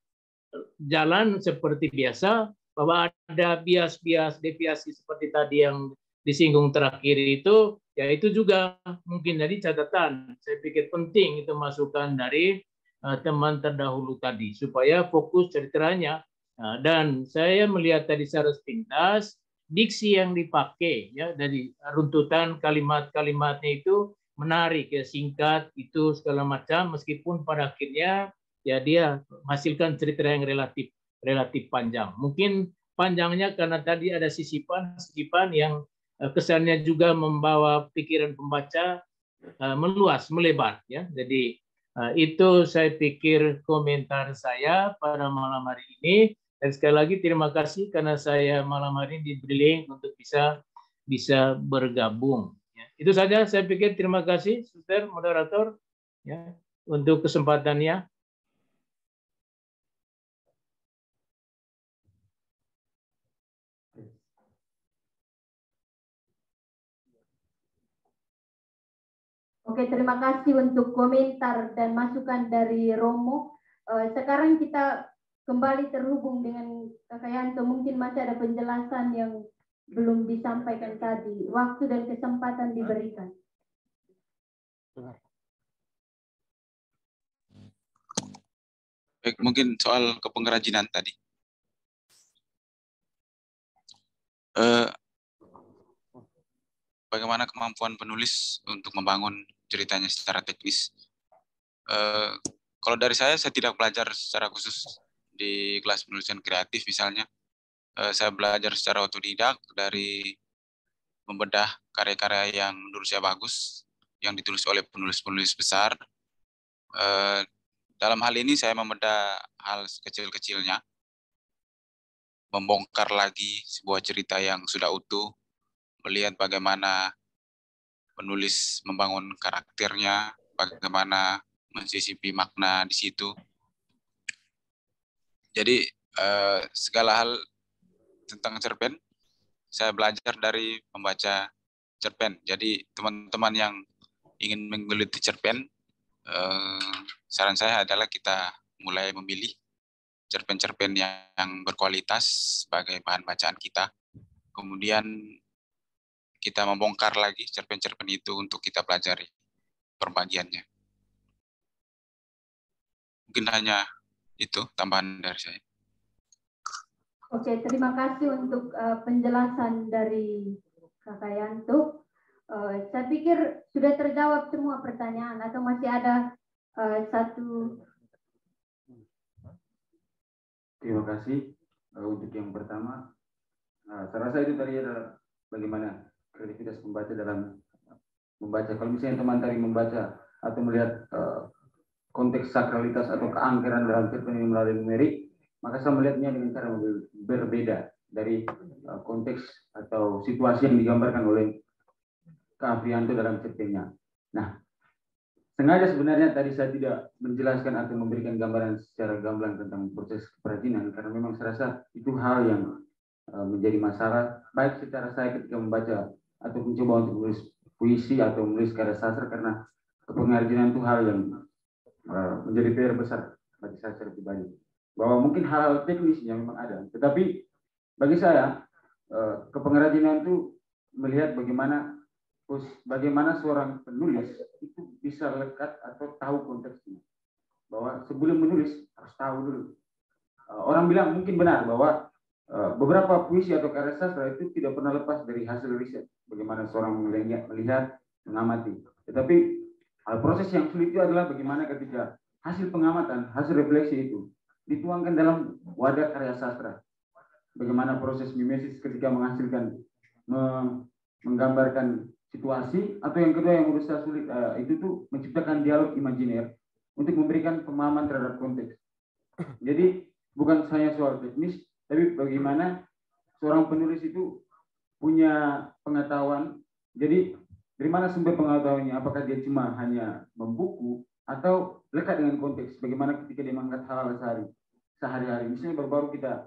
jalan seperti biasa, bahwa ada bias-bias deviasi seperti tadi yang disinggung terakhir itu, ya itu juga mungkin jadi catatan. Saya pikir penting itu masukan dari uh, teman terdahulu tadi supaya fokus ceritanya. Nah, dan saya melihat tadi secara sepintas diksi yang dipakai ya dari runtutan kalimat-kalimatnya itu menarik ya, singkat itu segala macam, meskipun pada akhirnya ya dia menghasilkan cerita yang relatif relatif panjang. Mungkin panjangnya karena tadi ada sisipan-sisipan yang kesannya juga membawa pikiran pembaca uh, meluas, melebar ya. Jadi uh, itu saya pikir komentar saya pada malam hari ini. Dan sekali lagi terima kasih karena saya malam hari ini diberi link untuk bisa bisa bergabung. Ya. Itu saja saya pikir. Terima kasih, Suster, moderator, ya, untuk kesempatannya.
Oke, terima kasih untuk komentar dan masukan dari Romo. Eh, Sekarang kita kembali terhubung dengan Kakak Yanto. Mungkin masih ada penjelasan yang belum disampaikan tadi. Waktu dan kesempatan diberikan.
Baik, mungkin soal kepengrajinan tadi. Eh, bagaimana kemampuan penulis untuk membangun ceritanya secara teknis? Eh, kalau dari saya, saya tidak belajar secara khusus di kelas penulisan kreatif misalnya. Eh, saya belajar secara otodidak dari membedah karya-karya yang menurut saya bagus, yang ditulis oleh penulis-penulis besar. Eh, dalam hal ini saya membedah hal kecil-kecilnya, membongkar lagi sebuah cerita yang sudah utuh, melihat bagaimana penulis membangun karakternya, bagaimana mensisipi makna di situ. Jadi eh, segala hal tentang cerpen saya belajar dari membaca cerpen. Jadi teman-teman yang ingin menggeluti cerpen, eh, saran saya adalah kita mulai memilih cerpen-cerpen yang berkualitas sebagai bahan bacaan kita. Kemudian kita membongkar lagi cerpen-cerpen itu untuk kita pelajari perbagiannya. Mungkin hanya itu tambahan dari saya.
Oke, terima kasih untuk uh, penjelasan dari Kakak Yanto. Uh, saya pikir sudah terjawab semua pertanyaan atau masih ada uh, satu.
Terima kasih. Uh, untuk yang pertama, uh, saya rasa itu tadi adalah bagaimana kreativitas pembaca dalam membaca. Kalau misalnya teman tadi membaca atau melihat uh, konteks sakralitas atau keangkeran dalam cerpen yang melalui numerik, maka saya melihatnya dengan cara berbeda dari uh, konteks atau situasi yang digambarkan oleh Kak Afrianto dalam cerpennya. Nah, sengaja sebenarnya tadi saya tidak menjelaskan atau memberikan gambaran secara gamblang tentang proses keperajinan, karena memang saya rasa itu hal yang uh, menjadi masalah, baik secara saya ketika membaca atau mencoba untuk menulis puisi atau menulis karya sastra, karena keperajinan itu hal yang uh, menjadi P R besar bagi saya secara pribadi. Bahwa mungkin hal-hal teknis yang memang ada, tetapi bagi saya kepengrajinan itu melihat bagaimana bagaimana seorang penulis itu bisa lekat atau tahu konteksnya. Bahwa sebelum menulis harus tahu dulu. Orang bilang mungkin benar bahwa beberapa puisi atau karya sastra itu tidak pernah lepas dari hasil riset. Bagaimana seorang melihat, melihat mengamati. Tetapi proses yang sulit itu adalah bagaimana ketika hasil pengamatan, hasil refleksi itu dituangkan dalam wadah karya sastra. Bagaimana proses mimesis ketika menghasilkan, menggambarkan situasi, atau yang kedua yang menurut saya sulit, uh, itu tuh menciptakan dialog imajiner untuk memberikan pemahaman terhadap konteks. Jadi bukan hanya soal teknis, tapi bagaimana seorang penulis itu punya pengetahuan. Jadi dari mana sumber pengetahuannya? Apakah dia cuma hanya membuku atau lekat dengan konteks? Bagaimana ketika dia mengangkat hal-hal sehari sehari-hari, misalnya baru-baru kita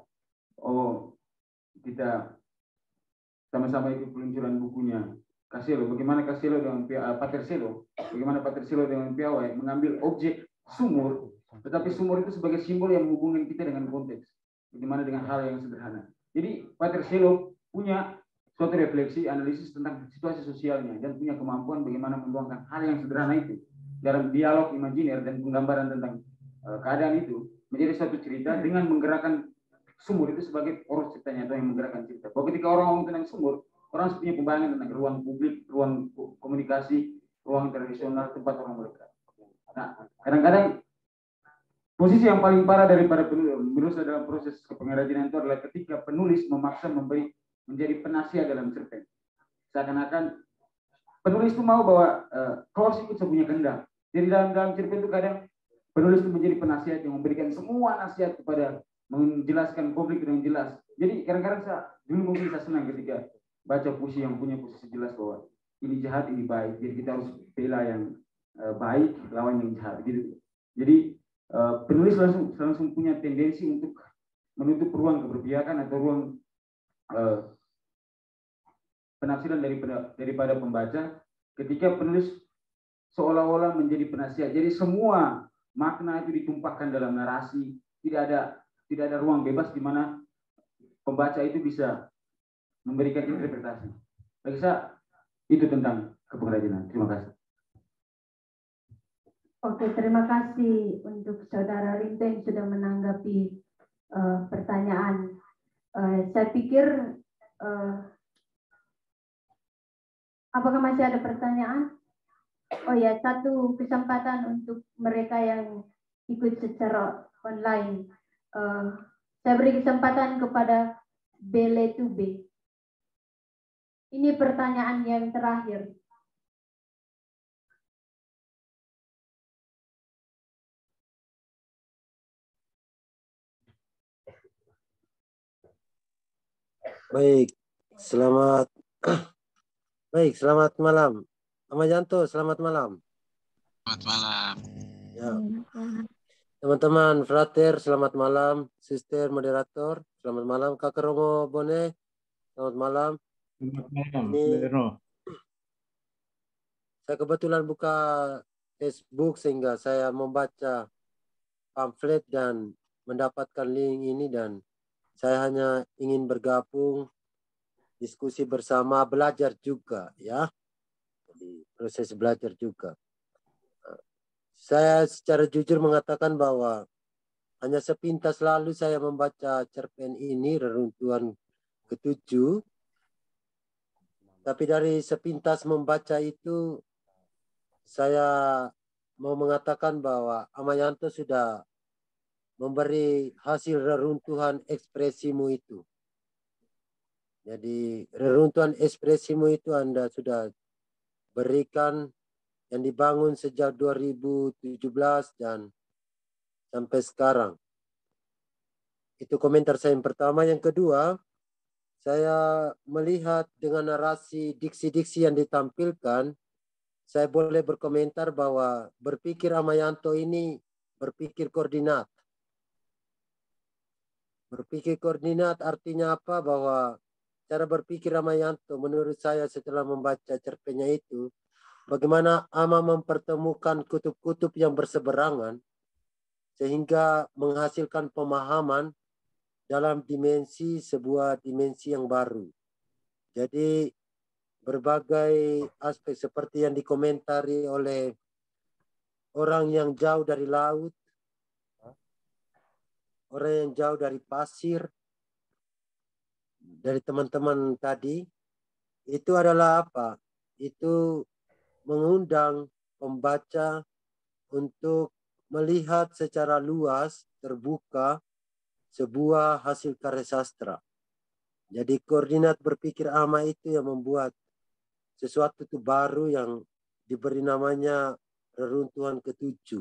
oh kita sama-sama ikut peluncuran bukunya Casello, bagaimana Casello dengan uh, Patercello, bagaimana Patercello dengan Piawai mengambil objek sumur, tetapi sumur itu sebagai simbol yang menghubungkan kita dengan konteks, bagaimana dengan hal yang sederhana. Jadi Patercello punya suatu refleksi, analisis tentang situasi sosialnya dan punya kemampuan bagaimana menuangkan hal yang sederhana itu dalam dialog imajiner dan penggambaran tentang uh, keadaan itu menjadi satu cerita dengan menggerakkan sumur itu sebagai poros ceritanya atau yang menggerakkan cerita. Bahwa ketika orang ngomong tentang sumur, orang punya pembayangan tentang ruang publik, ruang komunikasi, ruang tradisional, tempat orang mereka. Nah, kadang-kadang posisi yang paling parah daripada penulis, menurut saya dalam proses kepengrajinan itu adalah ketika penulis memaksa memberi menjadi penasihat dalam cerpen. Seakan-akan penulis itu mau bahwa uh, kau harus ikut saya punya kehendak. Jadi dalam dalam cerpen itu kadang penulis itu menjadi penasihat yang memberikan semua nasihat kepada menjelaskan konflik dengan jelas. Jadi kadang-kadang saya dulu mungkin saya senang ketika baca puisi yang punya posisi jelas bahwa
ini jahat, ini baik. Jadi kita harus bela yang uh, baik lawan yang jahat. Gitu. Jadi uh, penulis langsung langsung punya tendensi untuk menutup ruang keberpihakan atau ruang uh, penafsiran daripada daripada pembaca ketika penulis seolah-olah menjadi penasihat. Jadi semua makna itu ditumpahkan dalam narasi, tidak ada tidak ada ruang bebas di mana pembaca itu bisa memberikan interpretasi. Bagi saya itu tentang kepengrajinan. Terima kasih.
Oke, terima kasih untuk Saudara Rinto yang sudah menanggapi uh, pertanyaan. Uh, saya pikir, uh, apakah masih ada pertanyaan? Oh ya, satu kesempatan untuk mereka yang ikut secara online. Uh, saya beri kesempatan kepada Bele Tube. Ini pertanyaan yang terakhir.
Baik, selamat baik, selamat malam. Amayanto, selamat malam.
Selamat malam.
Ya. Teman-teman, frater, selamat malam. Sister moderator, selamat malam. Kakak Romo Bone, selamat malam.
Selamat malam.
Ini,
Beno.
saya kebetulan buka Facebook sehingga saya membaca pamflet dan mendapatkan link ini dan saya hanya ingin bergabung, diskusi bersama, belajar juga ya. Jadi proses belajar juga. Saya secara jujur mengatakan bahwa hanya sepintas lalu saya membaca cerpen ini, Reruntuhan Ketujuh. Tapi dari sepintas membaca itu, saya mau mengatakan bahwa Amayanto sudah memberi hasil reruntuhan ekspresimu itu. Jadi reruntuhan ekspresimu itu Anda sudah berikan yang dibangun sejak dua ribu tujuh belas dan sampai sekarang. Itu komentar saya yang pertama. Yang kedua, saya melihat dengan narasi diksi-diksi yang ditampilkan, saya boleh berkomentar bahwa berpikir Amayanto ini berpikir koordinat. Berpikir koordinat artinya apa? Bahwa cara berpikir Amayanto menurut saya setelah membaca cerpennya itu, bagaimana Ama mempertemukan kutub-kutub yang berseberangan sehingga menghasilkan pemahaman dalam dimensi sebuah dimensi yang baru. Jadi berbagai aspek seperti yang dikomentari oleh orang yang jauh dari laut, orang yang jauh dari pasir, dari teman-teman tadi, itu adalah apa? Itu mengundang pembaca untuk melihat secara luas, terbuka, sebuah hasil karya sastra. Jadi koordinat berpikir Ama itu yang membuat sesuatu itu baru yang diberi namanya Reruntuhan Ketujuh.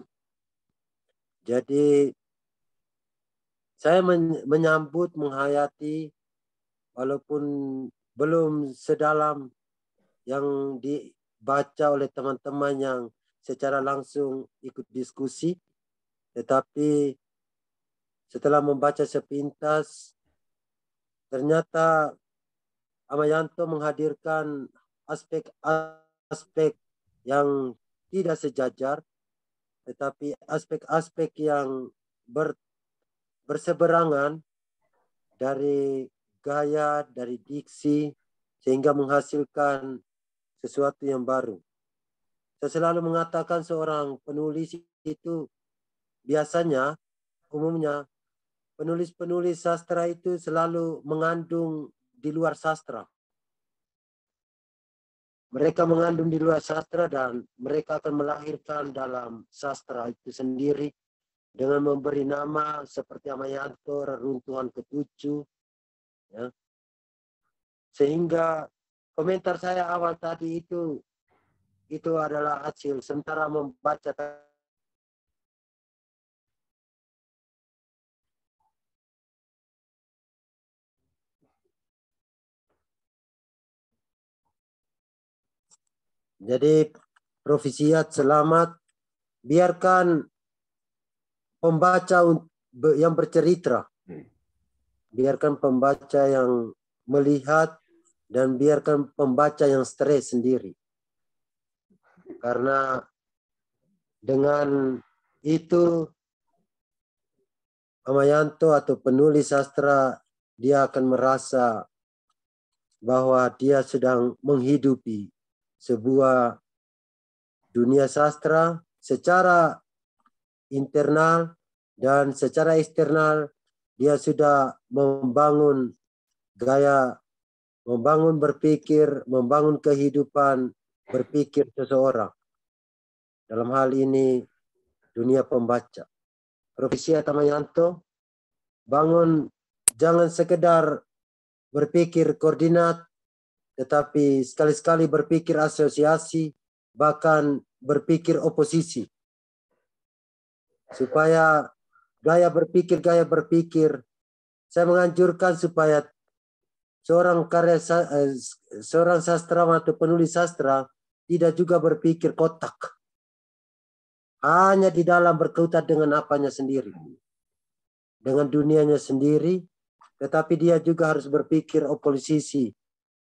Jadi saya menyambut, menghayati, walaupun belum sedalam yang dibaca oleh teman-teman yang secara langsung ikut diskusi, tetapi setelah membaca sepintas, ternyata Amayanto menghadirkan aspek-aspek yang tidak sejajar, tetapi aspek-aspek yang ber, berseberangan dari gaya, dari diksi, sehingga menghasilkan sesuatu yang baru. Saya selalu mengatakan seorang penulis itu biasanya, umumnya, penulis-penulis sastra itu selalu mengandung di luar sastra. Mereka mengandung di luar sastra dan mereka akan melahirkan dalam sastra itu sendiri dengan memberi nama seperti Amayanto, Reruntuhan Ketujuh. Ya. Sehingga komentar saya awal tadi itu itu adalah hasil sementara membaca Jadi Profisiat selamat, biarkan pembaca yang bercerita, biarkan pembaca yang melihat, dan biarkan pembaca yang stres sendiri. Karena dengan itu Amayanto atau penulis sastra, dia akan merasa bahwa dia sedang menghidupi sebuah dunia sastra secara internal dan secara eksternal. Dia sudah membangun gaya, membangun berpikir, membangun kehidupan berpikir seseorang. Dalam hal ini dunia pembaca. Profisiat Amayanto, bangun, jangan sekedar berpikir koordinat, tetapi sekali-sekali berpikir asosiasi, bahkan berpikir oposisi. Supaya gaya berpikir, gaya berpikir, saya menganjurkan supaya seorang karya seorang sastrawan atau penulis sastra tidak juga berpikir kotak. Hanya di dalam berkaitan dengan apanya sendiri. Dengan dunianya sendiri, tetapi dia juga harus berpikir oposisi.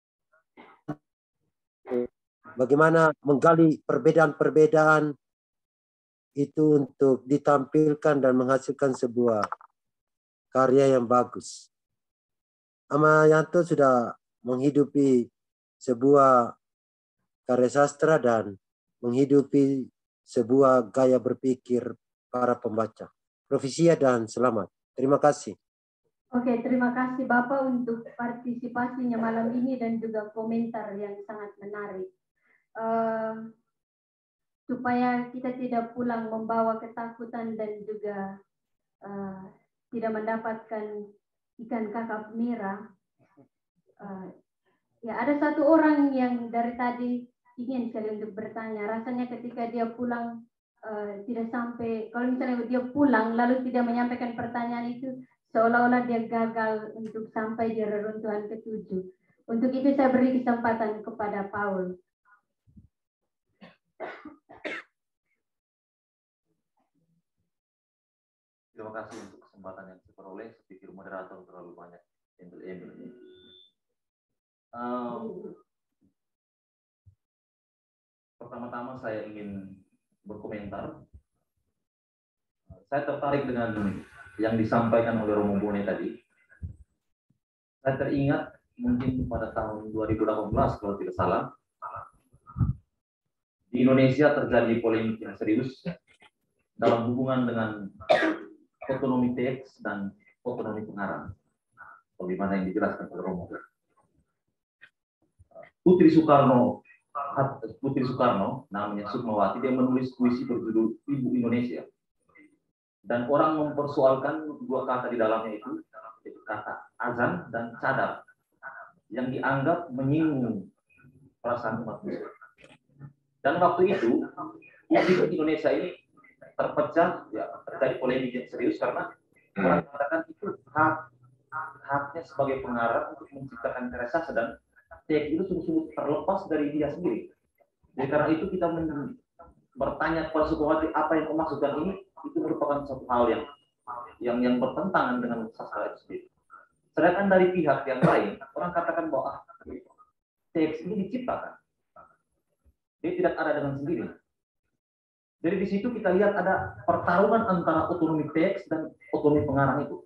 Bagaimana menggali perbedaan-perbedaan itu untuk ditampilkan dan menghasilkan sebuah karya yang bagus. Amayanto sudah menghidupi sebuah karya sastra dan menghidupi sebuah gaya berpikir para pembaca. Profisia dan selamat. Terima kasih.
Oke, terima kasih Bapak untuk partisipasinya malam ini dan juga komentar yang sangat menarik. Uh, supaya kita tidak pulang membawa ketakutan dan juga uh, tidak mendapatkan ikan kakap merah. Uh, ya, ada satu orang yang dari tadi ingin sekali untuk bertanya. Rasanya ketika dia pulang uh, tidak sampai, kalau misalnya dia pulang lalu tidak menyampaikan pertanyaan itu, seolah-olah dia gagal untuk sampai di reruntuhan ketujuh. Untuk itu saya beri kesempatan kepada Paul.
Terima kasih untuk kesempatan yang saya peroleh. Saya pikir moderator terlalu banyak embel-embel. Um, Pertama-tama saya ingin berkomentar. Saya tertarik dengan yang disampaikan oleh Romo Bone tadi. Saya teringat mungkin pada tahun dua ribu delapan belas kalau tidak salah, di Indonesia terjadi polemik yang serius dalam hubungan dengan otonomi teks dan otonomi pengarang. Bagaimana yang dijelaskan oleh Romo. Putri Soekarno, Putri Soekarno, namanya Sukmawati, dia menulis puisi berjudul Ibu Indonesia. Dan orang mempersoalkan dua kata di dalamnya itu, itu kata azan dan cadar, yang dianggap menyinggung perasaan umat Muslim. Dan waktu itu, publik Indonesia ini terpecah, ya, terjadi polemik yang serius karena orang katakan itu hak haknya sebagai pengarang untuk menciptakan karya sastra dan teks itu sungguh-sungguh terlepas dari dia sendiri. Jadi karena itu kita bertanya kepada Sukmawati apa yang kau maksudkan ini, itu merupakan satu hal yang yang yang bertentangan dengan sastra itu sendiri. Sedangkan dari pihak yang lain, orang katakan bahwa ah, teks ini diciptakan, dia tidak ada dengan sendiri. Jadi di situ kita lihat ada pertarungan antara otonomi teks dan otonomi pengarang itu.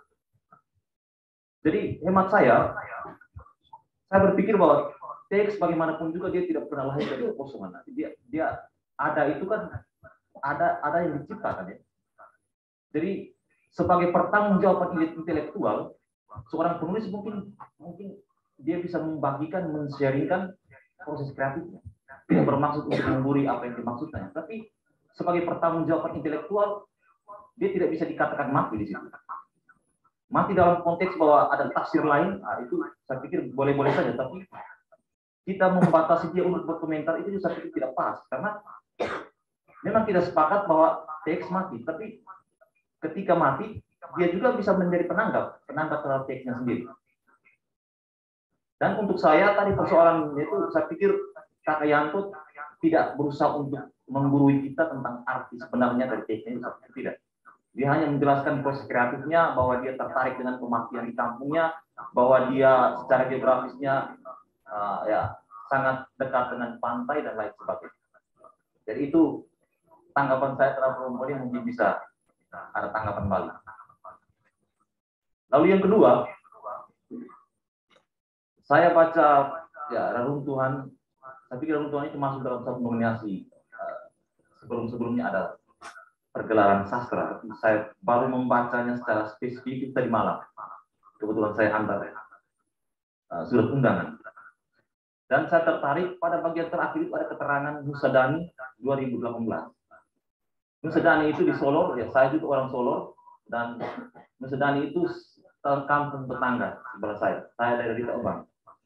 Jadi hemat saya, saya berpikir bahwa teks bagaimanapun juga dia tidak pernah lahir dari kekosongan. Dia dia ada itu kan ada ada yang diciptakan ya. Jadi sebagai pertanggungjawaban intelektual, seorang penulis mungkin mungkin dia bisa membagikan, men-sharingkan proses kreatifnya. Tidak bermaksud untuk memburi apa yang dimaksudnya, tapi sebagai pertanggungjawaban intelektual dia tidak bisa dikatakan mati di situ. Mati dalam konteks bahwa ada tafsir lain, nah itu saya pikir boleh-boleh saja, tapi kita membatasi dia untuk berkomentar itu saya pikir tidak pas, karena memang tidak sepakat bahwa teks mati, tapi ketika mati dia juga bisa menjadi penanggap, penanggap terhadap teksnya sendiri. Dan untuk saya tadi persoalan itu saya pikir Kak Yanto tidak berusaha untuk menggurui kita tentang arti sebenarnya dari teksnya, tidak. Dia hanya menjelaskan proses kreatifnya, bahwa dia tertarik dengan pemakaian di kampungnya, bahwa dia secara geografisnya uh, ya sangat dekat dengan pantai dan lain sebagainya. Jadi itu tanggapan saya terhadap perempuan yang mungkin bisa ada tanggapan balik. Lalu yang kedua, saya baca ya reruntuhan, saya pikir reruntuhan itu masuk dalam satu nominasi. Uh, sebelum-sebelumnya ada pergelaran sastra, saya baru membacanya secara spesifik tadi malam. Kebetulan saya antar uh, surat undangan. Dan saya tertarik pada bagian terakhir itu ada keterangan Nusadani dua ribu delapan belas. Nusadani itu di Solo, ya saya juga orang Solo, dan Nusadani itu kampung tetangga sebelah saya. Saya dari Rita Ubang.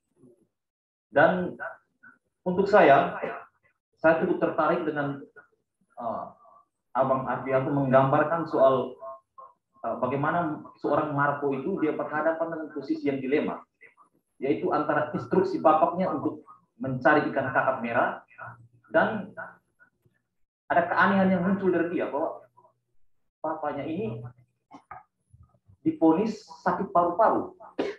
Dan untuk saya, saya cukup tertarik dengan uh, Abang Ardianto menggambarkan soal uh, bagaimana seorang Marco itu dia berhadapan dengan posisi yang dilema, yaitu antara instruksi bapaknya untuk mencari ikan kakap merah, dan ada keanehan yang muncul dari dia bahwa bapaknya ini divonis sakit paru-paru,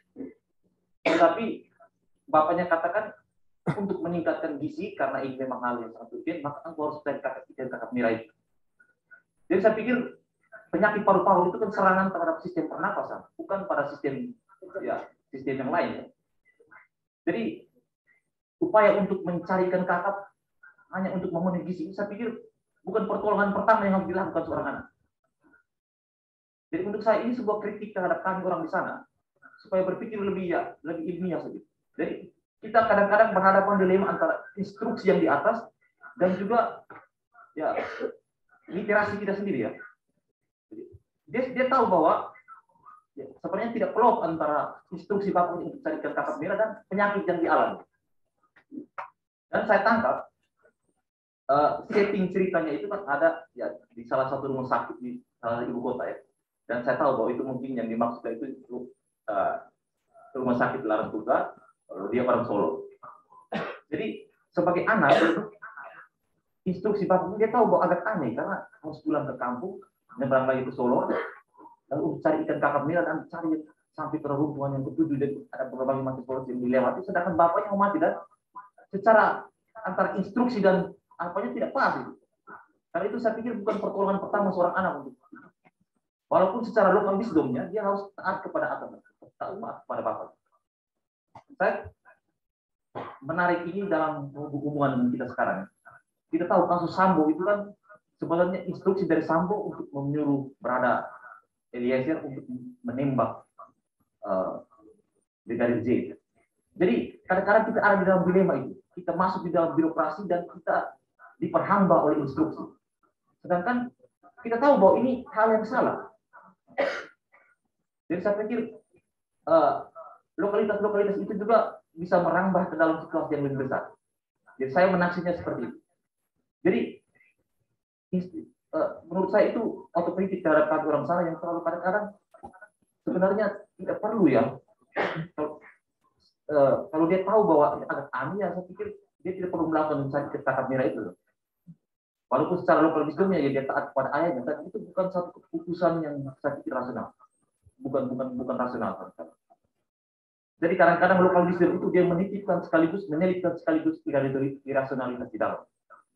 tetapi bapaknya katakan untuk meningkatkan gizi karena ini memang hal yang sangat urgent, maka engkau harus cari ikan kakap merah itu. Jadi saya pikir penyakit paru-paru itu kan serangan terhadap sistem pernapasan, bukan pada sistem ya sistem yang lain. Ya. Jadi upaya untuk mencarikan kakap hanya untuk memenuhi gizi, saya pikir bukan pertolongan pertama yang harus dilakukan seorang anak. Jadi untuk saya ini sebuah kritik terhadap kami orang di sana, supaya berpikir lebih ya lebih ilmiah saja. Jadi kita kadang-kadang berhadapan dilema antara instruksi yang di atas dan juga ya literasi kita sendiri ya. Jadi, dia dia tahu bahwa ya, sebenarnya tidak klop antara instruksi bapak untuk mencarikan kakap merah dan penyakit yang dialami. Dan saya tangkap uh, setting ceritanya itu kan ada ya di salah satu rumah sakit di salah satu ibu kota ya. Dan saya tahu bahwa itu mungkin yang dimaksud itu, itu uh, rumah sakit Larang Tuga, dia orang Solo. Jadi sebagai anak, instruksi bapak dia tahu bahwa agak aneh karena harus pulang ke kampung, nyebrang lagi ke Solo, lalu cari ikan kakap merah dan cari sampai ke reruntuhan yang ketujuh dan ada berbagai macam proses yang dilewati, sedangkan bapaknya mau mati dan secara antara instruksi dan apanya tidak pas itu. Karena itu saya pikir bukan pertolongan pertama seorang anak untuk walaupun secara lokal wisdomnya dia harus taat kepada agama, taat kepada bapak. Saya menarik ini dalam hubungan dengan kita sekarang. Kita tahu kasus Sambo itu kan sebenarnya instruksi dari Sambo untuk menyuruh berada Eliezer untuk menembak uh, Brigadir J. Jadi kadang-kadang kita ada di dalam dilema itu. Kita masuk di dalam birokrasi dan kita diperhamba oleh instruksi. Sedangkan kita tahu bahwa ini hal yang salah. Jadi saya pikir lokalitas-lokalitas uh, itu juga bisa merambah ke dalam situasi yang lebih besar. Jadi saya menaksinya seperti itu. Jadi uh, menurut saya itu otokritik terhadap kami orang sana yang terlalu kadang-kadang sebenarnya tidak perlu ya. Kalau, uh, kalau dia tahu bahwa agak aneh, ya saya pikir dia tidak perlu melakukan mencari kakap merah itu. Walaupun secara lokal wisdomnya ya dia taat kepada ayahnya, tapi itu bukan satu keputusan yang saya pikir rasional. Bukan bukan bukan rasional. Jadi kadang-kadang lokal wisdom itu dia menitipkan sekaligus menyelipkan sekaligus irasionalitas di dalam.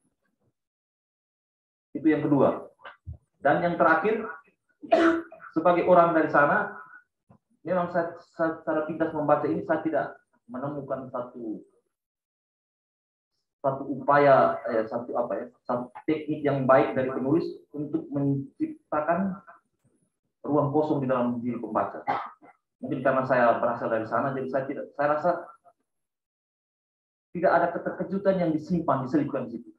Itu yang kedua. Dan yang terakhir, sebagai orang dari sana, memang saya, saya secara pintas membaca ini saya tidak menemukan satu satu upaya ya, satu apa ya satu teknik yang baik dari penulis untuk menciptakan ruang kosong di dalam diri pembaca. Mungkin karena saya berasal dari sana, jadi saya tidak saya rasa tidak ada keterkejutan yang disimpan diselipkan di situ.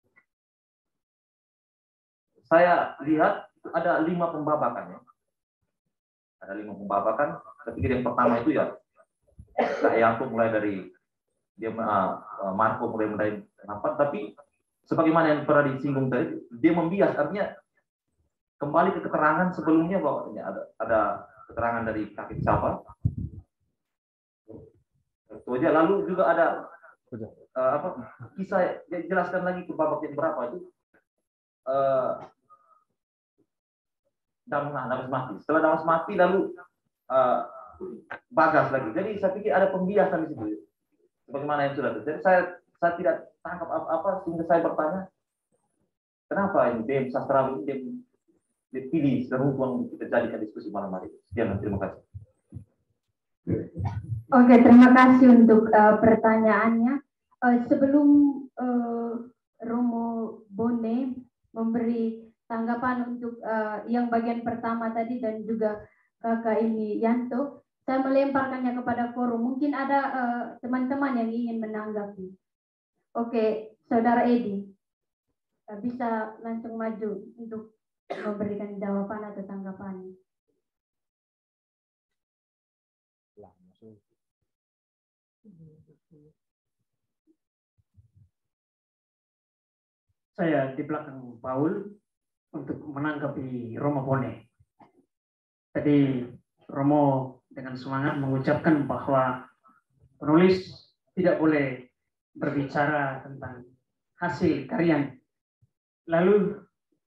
Saya lihat ada lima pembabakan ya. Ada lima pembabakan. Saya pikir yang pertama itu ya kayak aku mulai dari dia uh, Marco mulai mulai apa, tapi sebagaimana yang pernah disinggung tadi, dia membias, artinya kembali ke keterangan sebelumnya bahwa ya, ada ada keterangan dari kakek siapa. Itu aja. Lalu juga ada uh, apa kisah jelaskan lagi ke babak yang berapa itu uh, Damas, Damas mati. Setelah Damas mati lalu uh, Bagas lagi. Jadi saya pikir ada pembiasan di situ. Bagaimana yang sudah terjadi? Jadi saya saya tidak tangkap apa-apa sehingga saya bertanya kenapa ini D M Sastrawi ini dipilih seruang untuk kita jadikan diskusi malam hari. Sekian, terima kasih.
Oke, terima kasih untuk uh, pertanyaannya. Uh, sebelum uh, Romo Bone memberi tanggapan untuk uh, yang bagian pertama tadi dan juga kakak ini Yanto, saya melemparkannya kepada forum. Mungkin ada teman-teman uh, yang ingin menanggapi. Oke, Saudara Edi, uh, bisa langsung maju untuk memberikan jawaban atau tanggapan.
Saya di belakang Paul untuk menanggapi Romo Bone. Tadi Romo dengan semangat mengucapkan bahwa penulis tidak boleh berbicara tentang hasil karyanya. Lalu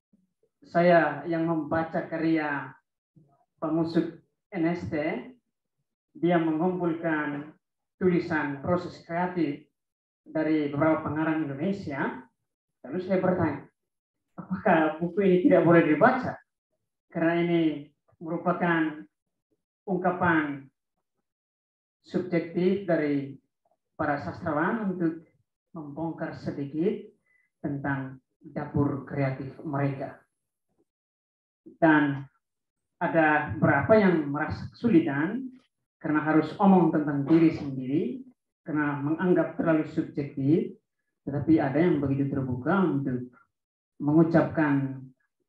saya yang membaca karya pemusuk N S T, dia mengumpulkan tulisan proses kreatif dari beberapa pengarang Indonesia. Lalu saya bertanya, apakah buku ini tidak boleh dibaca? Karena ini merupakan ungkapan subjektif dari para sastrawan untuk membongkar sedikit tentang dapur kreatif mereka. Dan ada beberapa yang merasa kesulitan karena harus omong tentang diri sendiri, karena menganggap terlalu subjektif, tetapi ada yang begitu terbuka untuk mengucapkan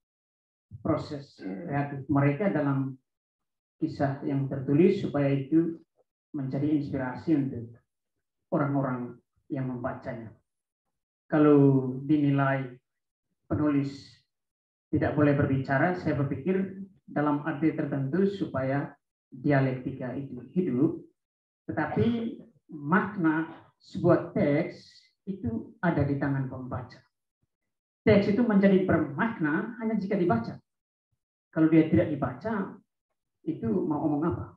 proses kreatif mereka dalam kisah yang tertulis supaya itu menjadi inspirasi untuk orang-orang yang membacanya. Kalau dinilai penulis tidak boleh berbicara, saya berpikir dalam arti tertentu supaya dialektika itu hidup, tetapi makna sebuah teks itu ada di tangan pembaca. Teks itu menjadi bermakna hanya jika dibaca. Kalau dia tidak dibaca, itu mau omong apa?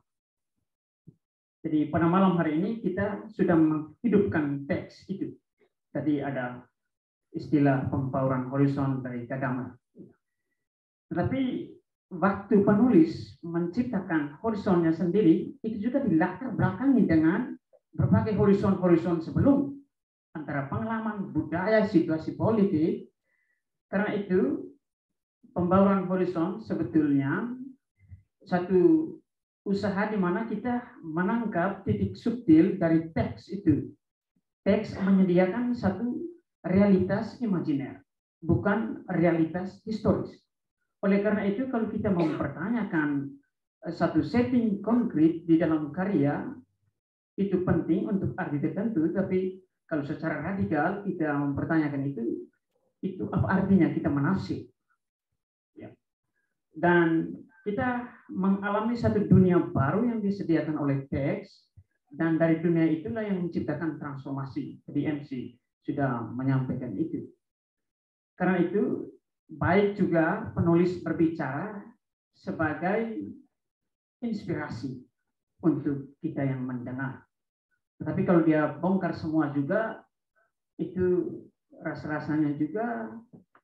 Jadi pada malam hari ini kita sudah menghidupkan teks itu. Tadi ada istilah pembauran horizon dari Gadamer. Tetapi waktu penulis menciptakan horizonnya sendiri, itu juga dilatar belakangi dengan berbagai horizon-horizon sebelum, antara pengalaman, budaya, situasi politik. Karena itu, pembauran horizon sebetulnya satu usaha di mana kita menangkap titik subtil dari teks itu. Teks menyediakan satu realitas imajiner, bukan realitas historis. Oleh karena itu, kalau kita mempertanyakan satu setting konkret di dalam karya, itu penting untuk arti tertentu, tapi kalau secara radikal kita mempertanyakan itu, itu apa artinya kita menafsir. Ya. Dan kita mengalami satu dunia baru yang disediakan oleh teks, dan dari dunia itulah yang menciptakan transformasi. Jadi M C sudah menyampaikan itu. Karena itu, baik juga penulis berbicara sebagai inspirasi untuk kita yang mendengar. Tetapi kalau dia bongkar semua juga, itu rasa-rasanya juga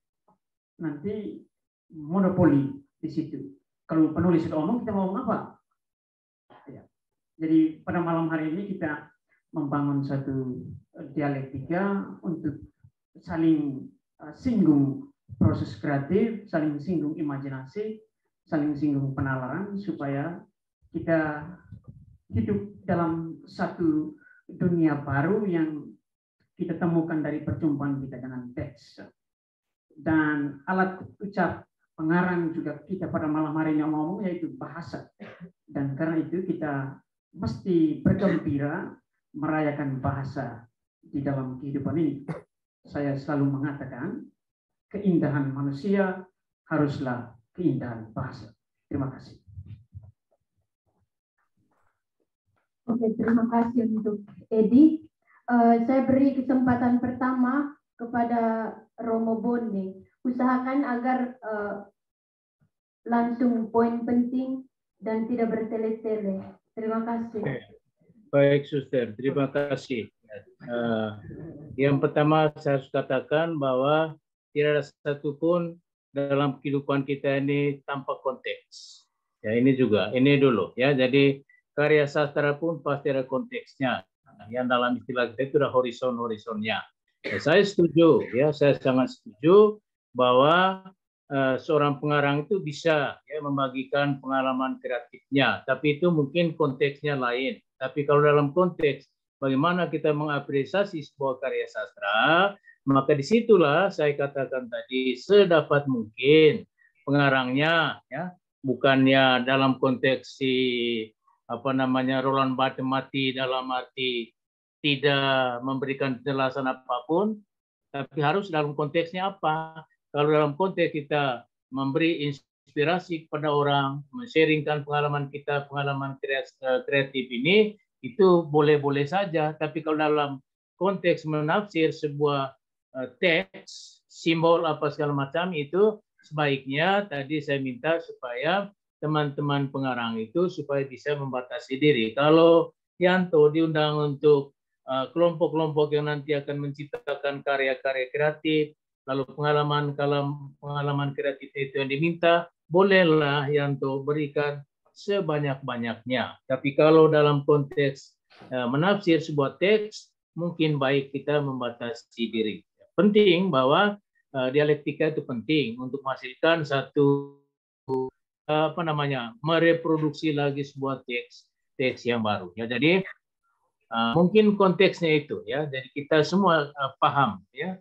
nanti monopoli di situ. Kalau penulis sudah ngomong, kita mau ngomong apa? Ya. Jadi pada malam hari ini kita membangun satu dialektika untuk saling singgung proses kreatif, saling singgung imajinasi, saling singgung penalaran, supaya kita hidup dalam satu dunia baru yang kita temukan dari perjumpaan kita dengan teks. Dan alat ucap pengarang juga kita pada malam hari ini ngomong, yaitu bahasa. Dan karena itu kita mesti bergembira merayakan bahasa di dalam kehidupan ini. Saya selalu mengatakan, keindahan manusia haruslah keindahan bahasa. Terima kasih.
Oke, terima kasih untuk Edi. uh, saya beri kesempatan pertama kepada Romo Boni. Usahakan agar uh, langsung poin penting dan tidak bertele-tele. Terima kasih.
Baik, Suster. Terima kasih. Uh, yang pertama saya harus katakan bahwa tidak ada satupun dalam kehidupan kita ini tanpa konteks. Ya, ini juga, ini dulu ya. Jadi karya sastra pun pasti ada konteksnya. Yang dalam istilah kita itu ada horizon-horizonnya. Ya, saya setuju, ya, saya sangat setuju bahwa uh, seorang pengarang itu bisa ya membagikan pengalaman kreatifnya, tapi itu mungkin konteksnya lain. Tapi kalau dalam konteks bagaimana kita mengapresiasi sebuah karya sastra, maka disitulah saya katakan tadi sedapat mungkin pengarangnya ya bukannya dalam konteks si apa namanya Roland Barthes mati dalam arti tidak memberikan penjelasan apapun, tapi harus dalam konteksnya apa? Kalau dalam konteks kita memberi inspirasi kepada orang, men-sharingkan pengalaman kita, pengalaman kreatif ini, itu boleh-boleh saja. Tapi kalau dalam konteks menafsir sebuah uh, teks, simbol apa segala macam, itu sebaiknya tadi saya minta supaya teman-teman pengarang itu supaya bisa membatasi diri. Kalau Yanto diundang untuk kelompok-kelompok uh, yang nanti akan menciptakan karya-karya kreatif, lalu pengalaman kalau pengalaman kreatif itu yang diminta, bolehlah Yanto berikan sebanyak-banyaknya. Tapi kalau dalam konteks uh, menafsir sebuah teks, mungkin baik kita membatasi diri. Penting bahwa uh, dialektika itu penting untuk menghasilkan satu uh, apa namanya mereproduksi lagi sebuah teks teks yang baru. Ya, jadi uh, mungkin konteksnya itu ya. Jadi kita semua uh, paham ya.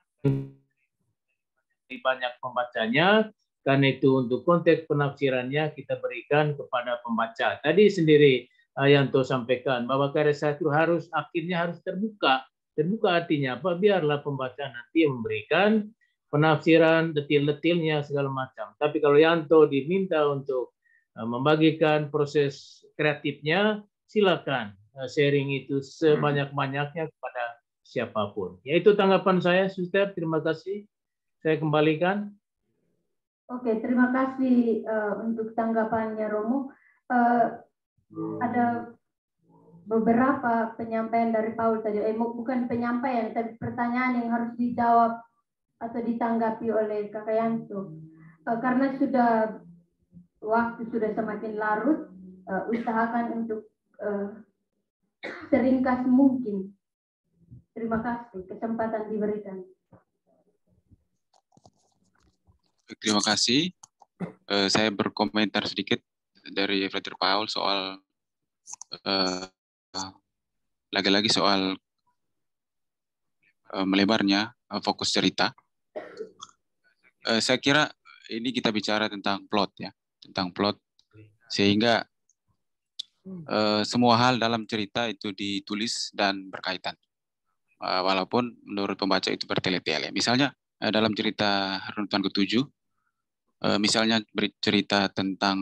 Banyak pembacanya, karena itu untuk konteks penafsirannya kita berikan kepada pembaca. Tadi sendiri uh, Yanto sampaikan bahwa karya satu harus akhirnya harus terbuka. Terbuka artinya apa? Biarlah pembaca nanti memberikan penafsiran detil-detilnya segala macam. Tapi kalau Yanto diminta untuk uh, membagikan proses kreatifnya, silakan uh, sharing itu sebanyak-banyaknya kepada siapapun. Ya, itu tanggapan saya, Suster. Terima kasih. Saya kembalikan.
Oke, terima kasih uh, untuk tanggapannya Romo. Uh, ada beberapa penyampaian dari Paul tadi, eh, bukan penyampaian, tapi pertanyaan yang harus dijawab atau ditanggapi oleh Kakak Yanto. Uh, karena sudah waktu sudah semakin larut, uh, usahakan untuk uh, seringkas mungkin. Terima kasih kesempatan diberikan.
Terima kasih. Uh, saya berkomentar sedikit dari Frater Paul soal uh, lagi-lagi soal uh, melebarnya uh, fokus cerita. Uh, saya kira ini kita bicara tentang plot ya, tentang plot, sehingga uh, semua hal dalam cerita itu ditulis dan berkaitan, uh, walaupun menurut pembaca itu bertele-tele. Misalnya uh, dalam cerita Runtuhan Ketujuh, uh, misalnya bercerita tentang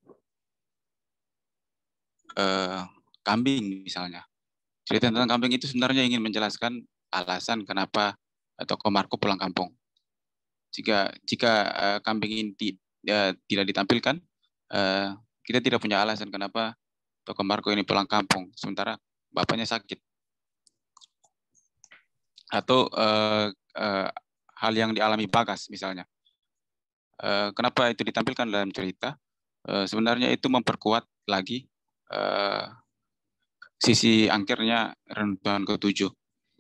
uh, kambing misalnya. Cerita tentang kambing itu sebenarnya ingin menjelaskan alasan kenapa tokoh Marco pulang kampung. Jika jika uh, kambing ini di, uh, tidak ditampilkan, uh, kita tidak punya alasan kenapa tokoh Marco ini pulang kampung, sementara bapaknya sakit. Atau uh, uh, hal yang dialami Bagas misalnya. Uh, kenapa itu ditampilkan dalam cerita? Uh, sebenarnya itu memperkuat lagi uh, sisi angkernya Runtuhan Ketujuh.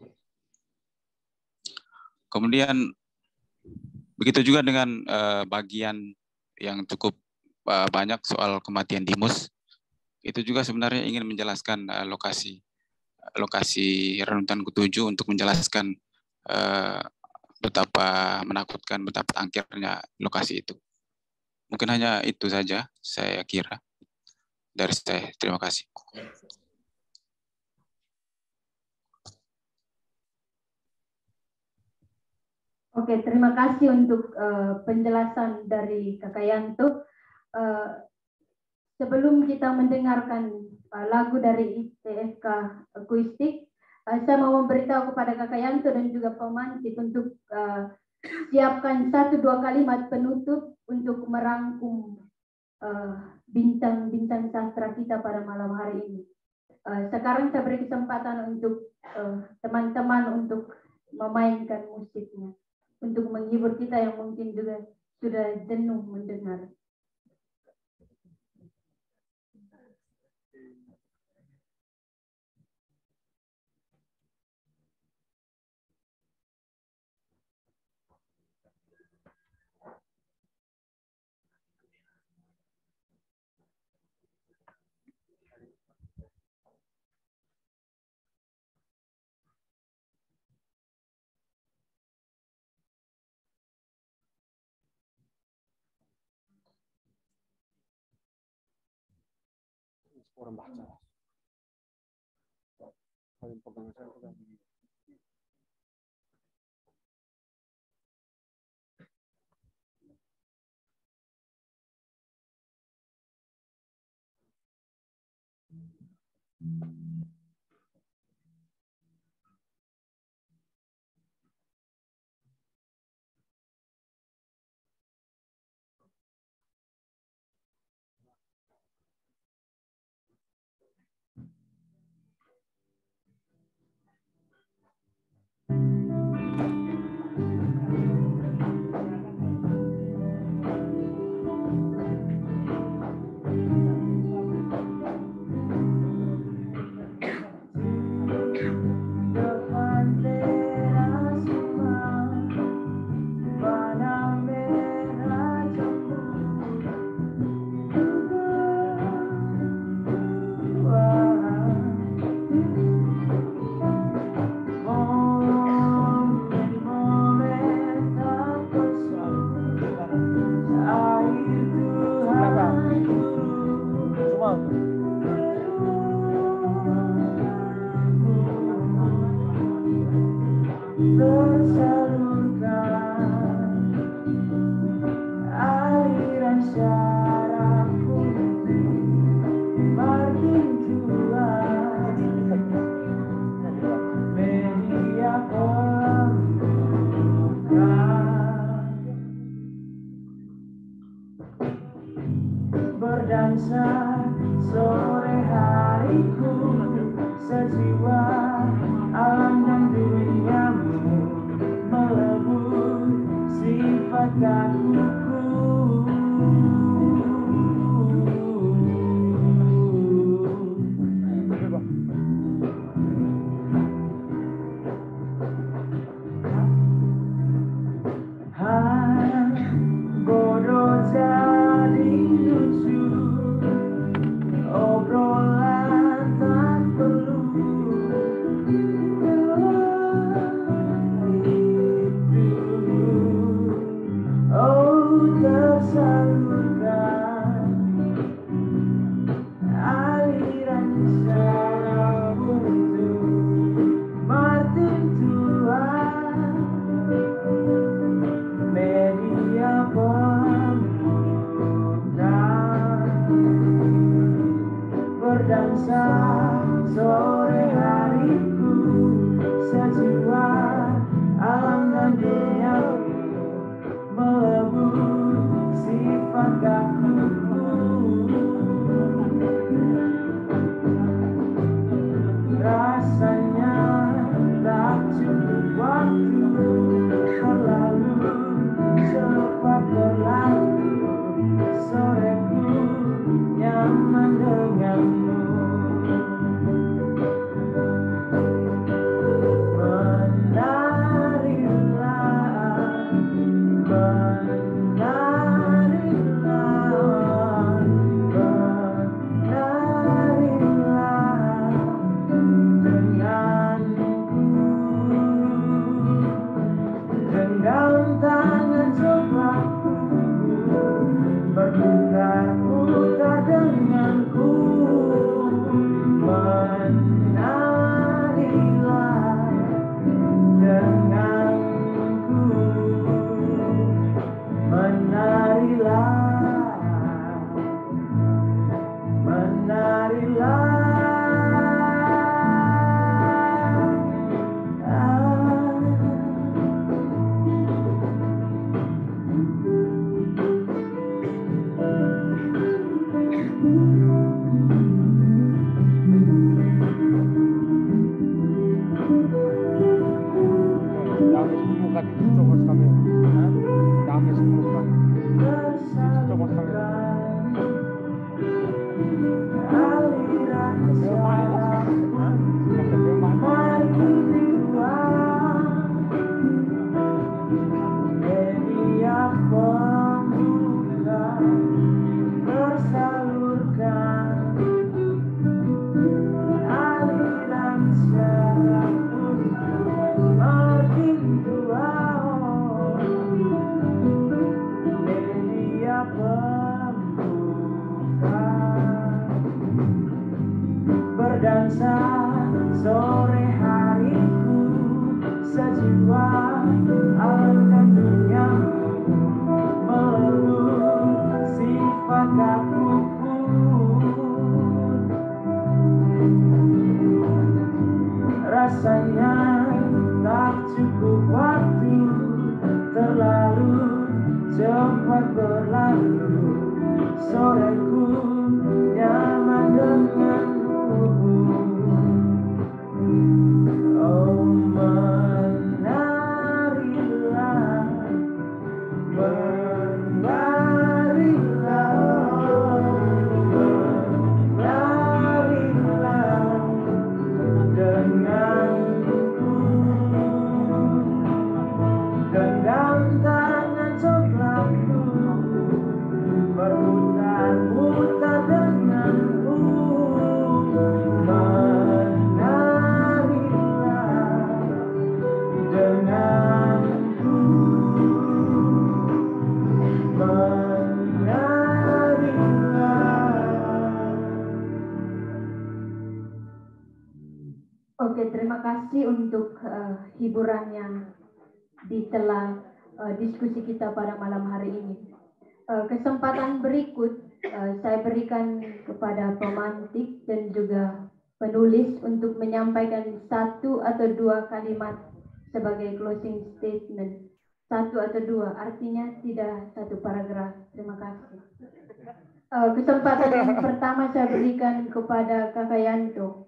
Kemudian begitu juga dengan uh, bagian yang cukup uh, banyak soal kematian Dimus. Itu juga sebenarnya ingin menjelaskan uh, lokasi lokasi Runtuhan Ketujuh untuk menjelaskan uh, betapa menakutkan, betapa angkernya lokasi itu. Mungkin hanya itu saja saya kira dari saya. Terima kasih.
Oke, terima kasih untuk uh, penjelasan dari Kakak Yanto. Uh, sebelum kita mendengarkan uh, lagu dari I T F K Akuistik, Uh, saya mau memberitahu kepada Kakak Yanto dan juga Pak Mantip untuk uh, siapkan satu dua kalimat penutup untuk merangkum bintang-bintang uh, sastra kita pada malam hari ini. Uh, sekarang saya beri kesempatan untuk teman-teman uh, untuk memainkan musiknya, untuk menghibur kita yang mungkin juga sudah jenuh mendengar.
Orang baca. Kalian pegang saya pegang.
sore hariku sejiwa alurkan duniamu melulu sifat kakuku. Rasanya tak cukup waktu, terlalu cepat berlalu. Soreku nyaman denganmu. Oh menarilah, menarilah, menarilah denganku. Genggam tangan coklatku, berputar-putar denganku. Menarilah denganku, menarilah.
Oke, terima kasih untuk uh, hiburan yang ditelah uh, diskusi kita pada malam hari ini. Uh, kesempatan berikut uh, saya berikan kepada pemantik dan juga penulis untuk menyampaikan satu atau dua kalimat sebagai closing statement. Satu atau dua, artinya tidak satu paragraf. Terima kasih. Uh, kesempatan yang pertama saya berikan kepada Kakak Yanto.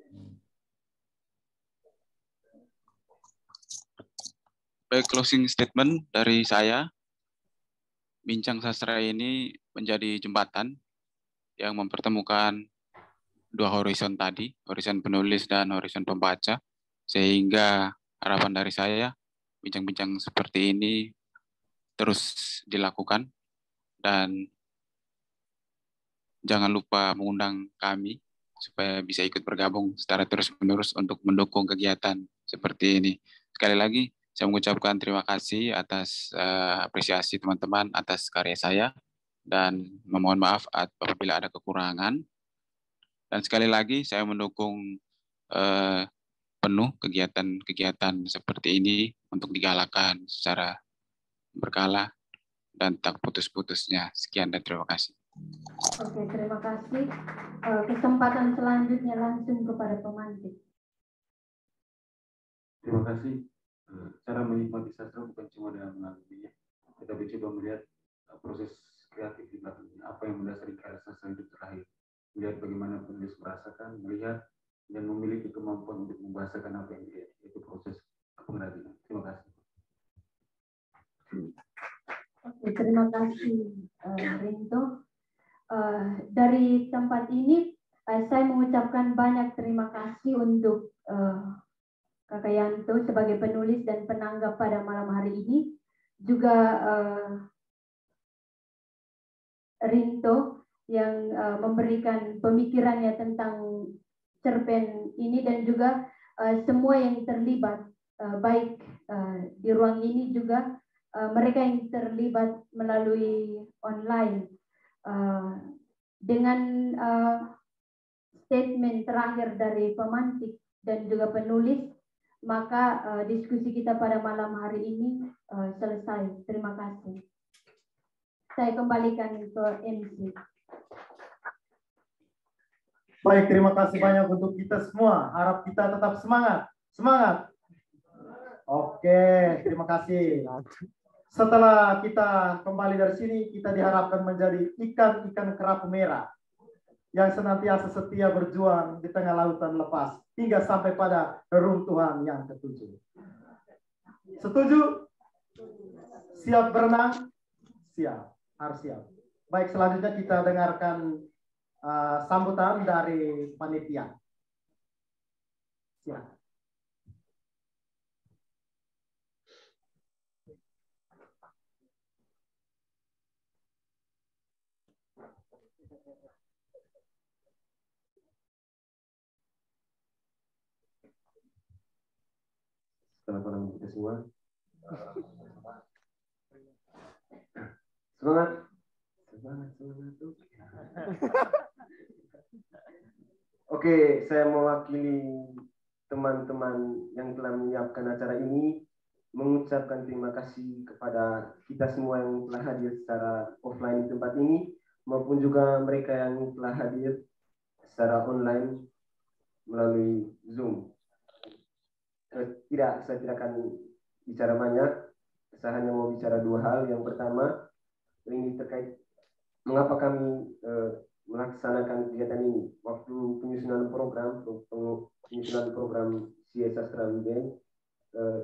Baik, closing statement dari saya. Bincang sastra ini menjadi jembatan yang mempertemukan dua horizon tadi, horizon penulis dan horizon pembaca, sehingga harapan dari saya bincang-bincang seperti ini terus dilakukan, dan jangan lupa mengundang kami supaya bisa ikut bergabung secara terus-menerus untuk mendukung kegiatan seperti ini. Sekali lagi, saya mengucapkan terima kasih atas uh, apresiasi teman-teman atas karya saya, dan memohon maaf apabila ada kekurangan. Dan sekali lagi, saya mendukung uh, penuh kegiatan-kegiatan seperti ini untuk digalakan secara berkala dan tak putus-putusnya. Sekian dan terima kasih.
Oke, terima kasih. Uh, kesempatan selanjutnya langsung kepada pemantik.
Terima kasih. Cara menikmati sastra bukan cuma dengan mengalaminya, tetapi coba melihat proses kreatif di belakangnya, apa yang mendasari karya sastra itu terakhir, melihat bagaimana penulis merasakan, melihat dan memiliki kemampuan untuk membahasakan apa yang dia, itu proses pengrajin. Terima kasih.
Oke, terima kasih uh, Rinto. Uh, dari tempat ini uh, saya mengucapkan banyak terima kasih untuk uh, Kakak Yanto sebagai penulis dan penanggap pada malam hari ini, juga uh, Rinto yang uh, memberikan pemikirannya tentang cerpen ini, dan juga uh, semua yang terlibat, uh, baik uh, di ruang ini juga uh, mereka yang terlibat melalui online. Uh, dengan uh, statement terakhir dari pemantik dan juga penulis, maka uh, diskusi kita pada malam hari ini uh, selesai. Terima kasih. Saya kembalikan ke M C.
Baik, terima kasih banyak untuk kita semua. Harap kita tetap semangat. Semangat. Oke, terima kasih. Setelah kita kembali dari sini, kita diharapkan menjadi ikan-ikan kerapu merah yang senantiasa setia berjuang di tengah lautan lepas hingga sampai pada reruntuhan yang ketujuh. Setuju? Siap berenang? Siap, harus siap. Baik, selanjutnya kita dengarkan uh, sambutan dari panitia. Siap.
Selamat malam kita semua. Semangat. Semangat, semangat. Oke, saya mewakili
teman-teman yang telah menyiapkan acara ini, mengucapkan terima kasih kepada kita semua yang telah hadir secara offline di tempat ini, maupun juga mereka yang telah hadir secara online melalui Zoom. Tidak, saya tidak akan bicara banyak, saya hanya mau bicara dua hal. Yang pertama, ini terkait mengapa kami eh, melaksanakan kegiatan ini. Waktu penyusunan program, penyusunan program C I Sastra Widen, eh,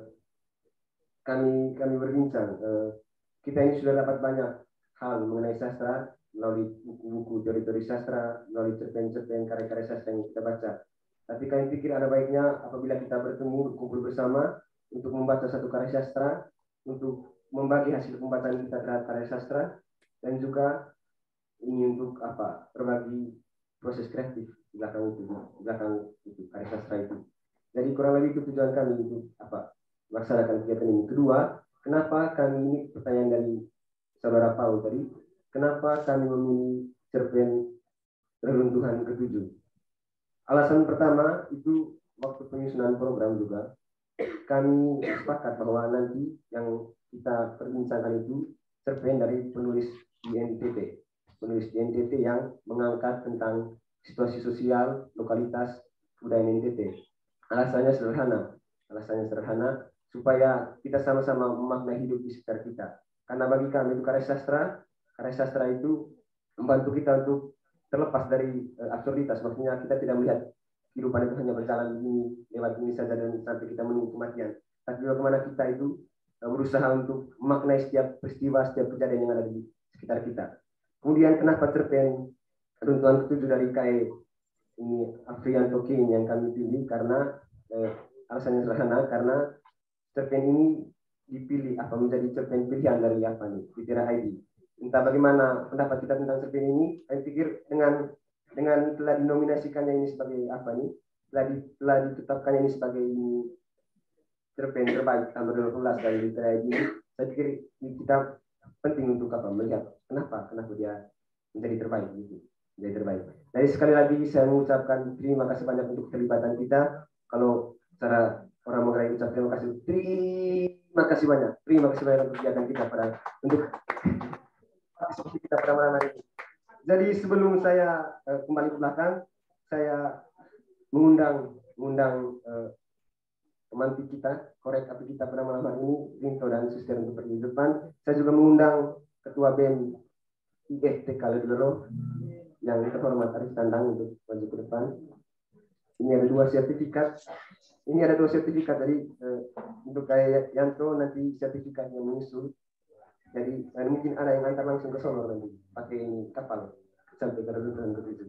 kami kami berbincang. Eh, kita ini sudah dapat banyak hal mengenai sastra melalui buku-buku teori-teori sastra, melalui cerpen-cerpen karya-karya sastra yang kita baca. Tapi kami pikir ada baiknya apabila kita bertemu, berkumpul bersama untuk membaca satu karya sastra, untuk membagi hasil pembacaan kita terhadap karya sastra, dan juga ini untuk apa, berbagi proses kreatif di belakang itu, di belakang itu karya sastra itu. Jadi kurang lebih itu tujuan kami untuk apa, melaksanakan kegiatan ini. Kedua, kenapa kami ini, pertanyaan dari saudara Paul tadi, kenapa kami memilih cerpen Reruntuhan Ketujuh? Alasan pertama itu waktu penyusunan program juga kami sepakat bahwa nanti yang kita perbincangkan itu cerpen dari penulis di N T T, penulis di N T T yang mengangkat tentang situasi sosial, lokalitas, kebudayaan N T T. Alasannya sederhana, alasannya sederhana supaya kita sama-sama memaknai hidup di sekitar kita. Karena bagi kami itu karya sastra, karya sastra itu membantu kita untuk terlepas dari uh, absurditas. Maksudnya kita tidak melihat kehidupan itu hanya berjalan ini, lewat ini saja dan sampai kita menunggu kematian. Tapi bagaimana kita itu uh, berusaha untuk memaknai setiap peristiwa, setiap kejadian yang ada di sekitar kita. Kemudian kenapa cerpen Runtuhan Ketujuh dari K E ini Afrianto King yang kami pilih? Karena eh, alasannya sederhana, karena cerpen ini dipilih apa menjadi cerpen pilihan dari apa nih, Fitira I D. Entah bagaimana pendapat kita tentang cerpen ini, saya pikir dengan dengan telah dinominasikannya ini sebagai apa nih, telah, di, telah ditetapkannya ini sebagai ini, cerpen terbaik tahun dua ribu delapan belas dari Fitira I D, saya pikir kita penting untuk apa, melihat kenapa kenapa dia menjadi terbaik gitu, menjadi terbaik. Jadi sekali lagi saya mengucapkan terima kasih banyak untuk keterlibatan kita. Kalau secara orang Manggarai ucap terima kasih, terima kasih banyak, terima kasih banyak untuk kegiatan kita pada untuk seperti kita pada malam hari ini. Jadi sebelum saya uh, kembali ke belakang, saya mengundang mengundang uh, pemantik kita, korek api kita pada malam hari ini, Rinto dan Suster untuk pergi ke depan. Saya juga mengundang Ketua B E M I F T Kalideloro yang terhormat Arif Tandang untuk maju ke depan. Ini ada dua sertifikat. Ini ada dua sertifikat dari uh, untuk kayak Yanto nanti sertifikatnya menyusul. Jadi uh, mungkin ada yang antar langsung ke Solo nanti pakai ini kapal sampai ke Reruntuhan Ketujuh.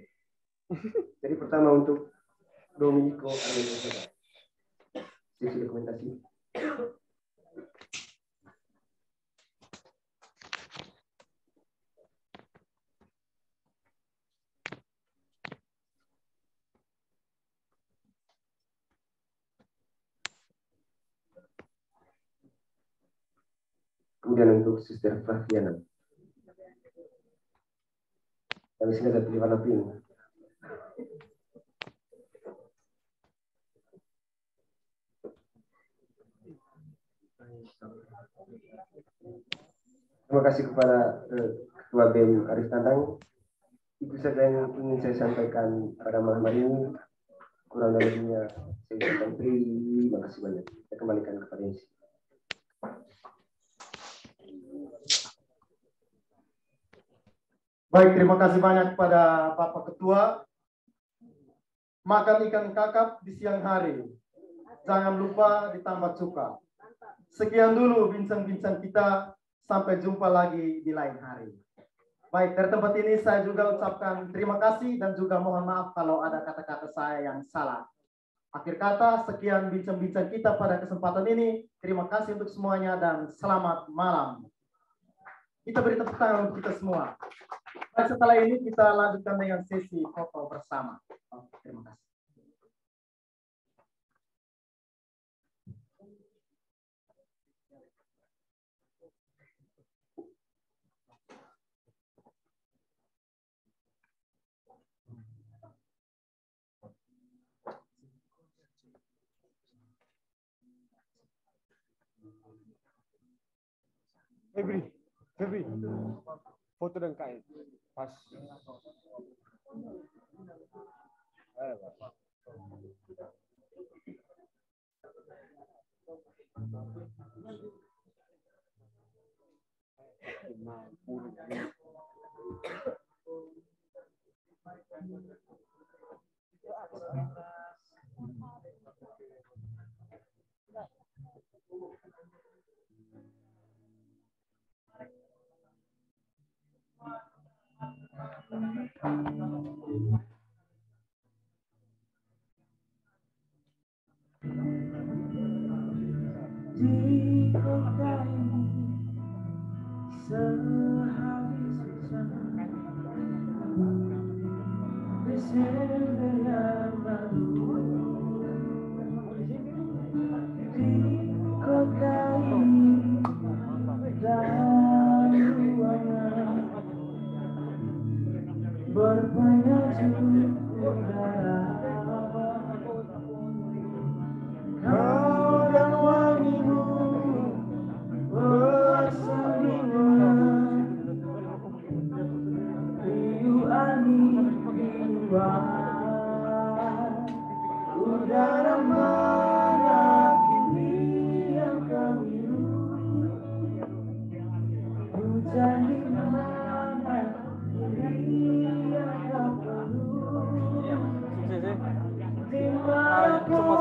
Jadi pertama untuk Dominico Armando. Sesi dokumentasi. Kemudian untuk Sister Flaviana. Kami sini ada pilih warna pink. Terima kasih kepada eh, Ketua B E M Arif Tandang. Itu saja yang ingin saya sampaikan pada malam hari ini. Kurang lebihnya saya ucapkan terima kasih banyak. Saya kembalikan kepada Insi.
Baik, terima kasih banyak kepada Bapak Ketua. Makan ikan kakap di siang hari. Jangan lupa ditambah cuka. Sekian dulu bincang-bincang kita. Sampai jumpa lagi di lain hari. Baik, dari tempat ini saya juga ucapkan terima kasih dan juga mohon maaf kalau ada kata-kata saya yang salah. Akhir kata, sekian bincang-bincang kita pada kesempatan ini. Terima kasih untuk semuanya dan selamat malam. Kita beri tepuk tangan untuk kita semua. Baik, setelah ini kita lanjutkan dengan sesi foto bersama. Oke, terima kasih.
Febri, Febri, foto dan kain. Pas.
Di kota ini sehari susah Desember yang lalu. Di kota ini dan ruangan berpenyejuk udara. Kau dan wangimu bersandingan, riuh angin di luar. Udara mana kini yang kebiru, hujan di mana kini yang kau perlu. Di mana kau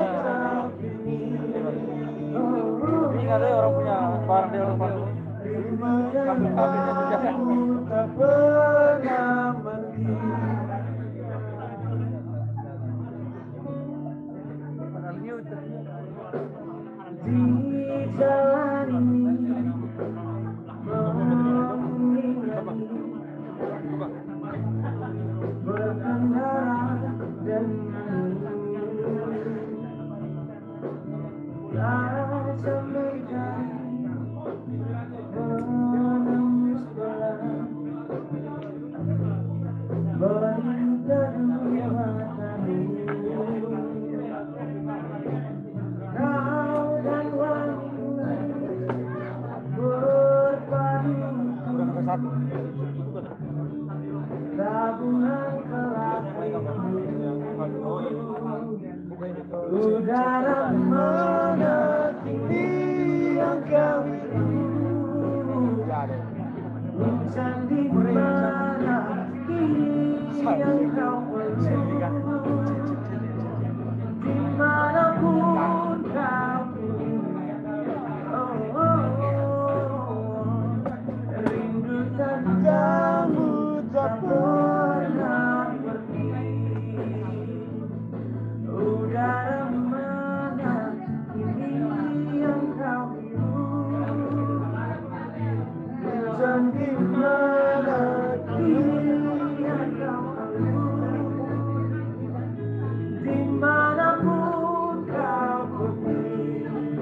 Ingat ya orang punya barang dia orang baru. Kabel-kabelnya juga.
tak pernah mati. Di jalan ini mengingat berkendara dengan rasa mencari menembus jalan berlintas di matamu. Kau dan wangimu berpadu tabungan kelakuanmu. Udara mana kini yang kau rindu, hujan di mana kini yang kau perlu. Dimanapun kau pergi, oh, oh, oh. Rindu tanjamu tak pernah pergi. Udara mana kini yang kau rindu, hujan di mana kini yang kau perlu. Dimanapun kau pergi,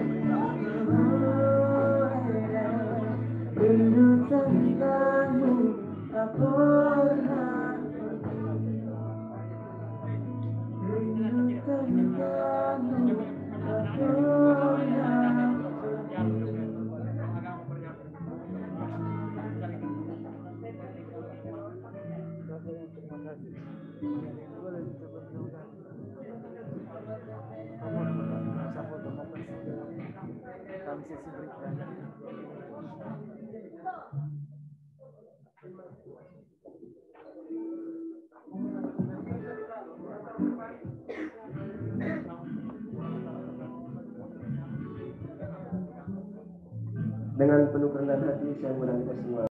rindu tanpamu tak pernah pergi. Rindu tanpamu tak pernah pergi.
Dengan penuh kerendahan hati saya mengundang kita semua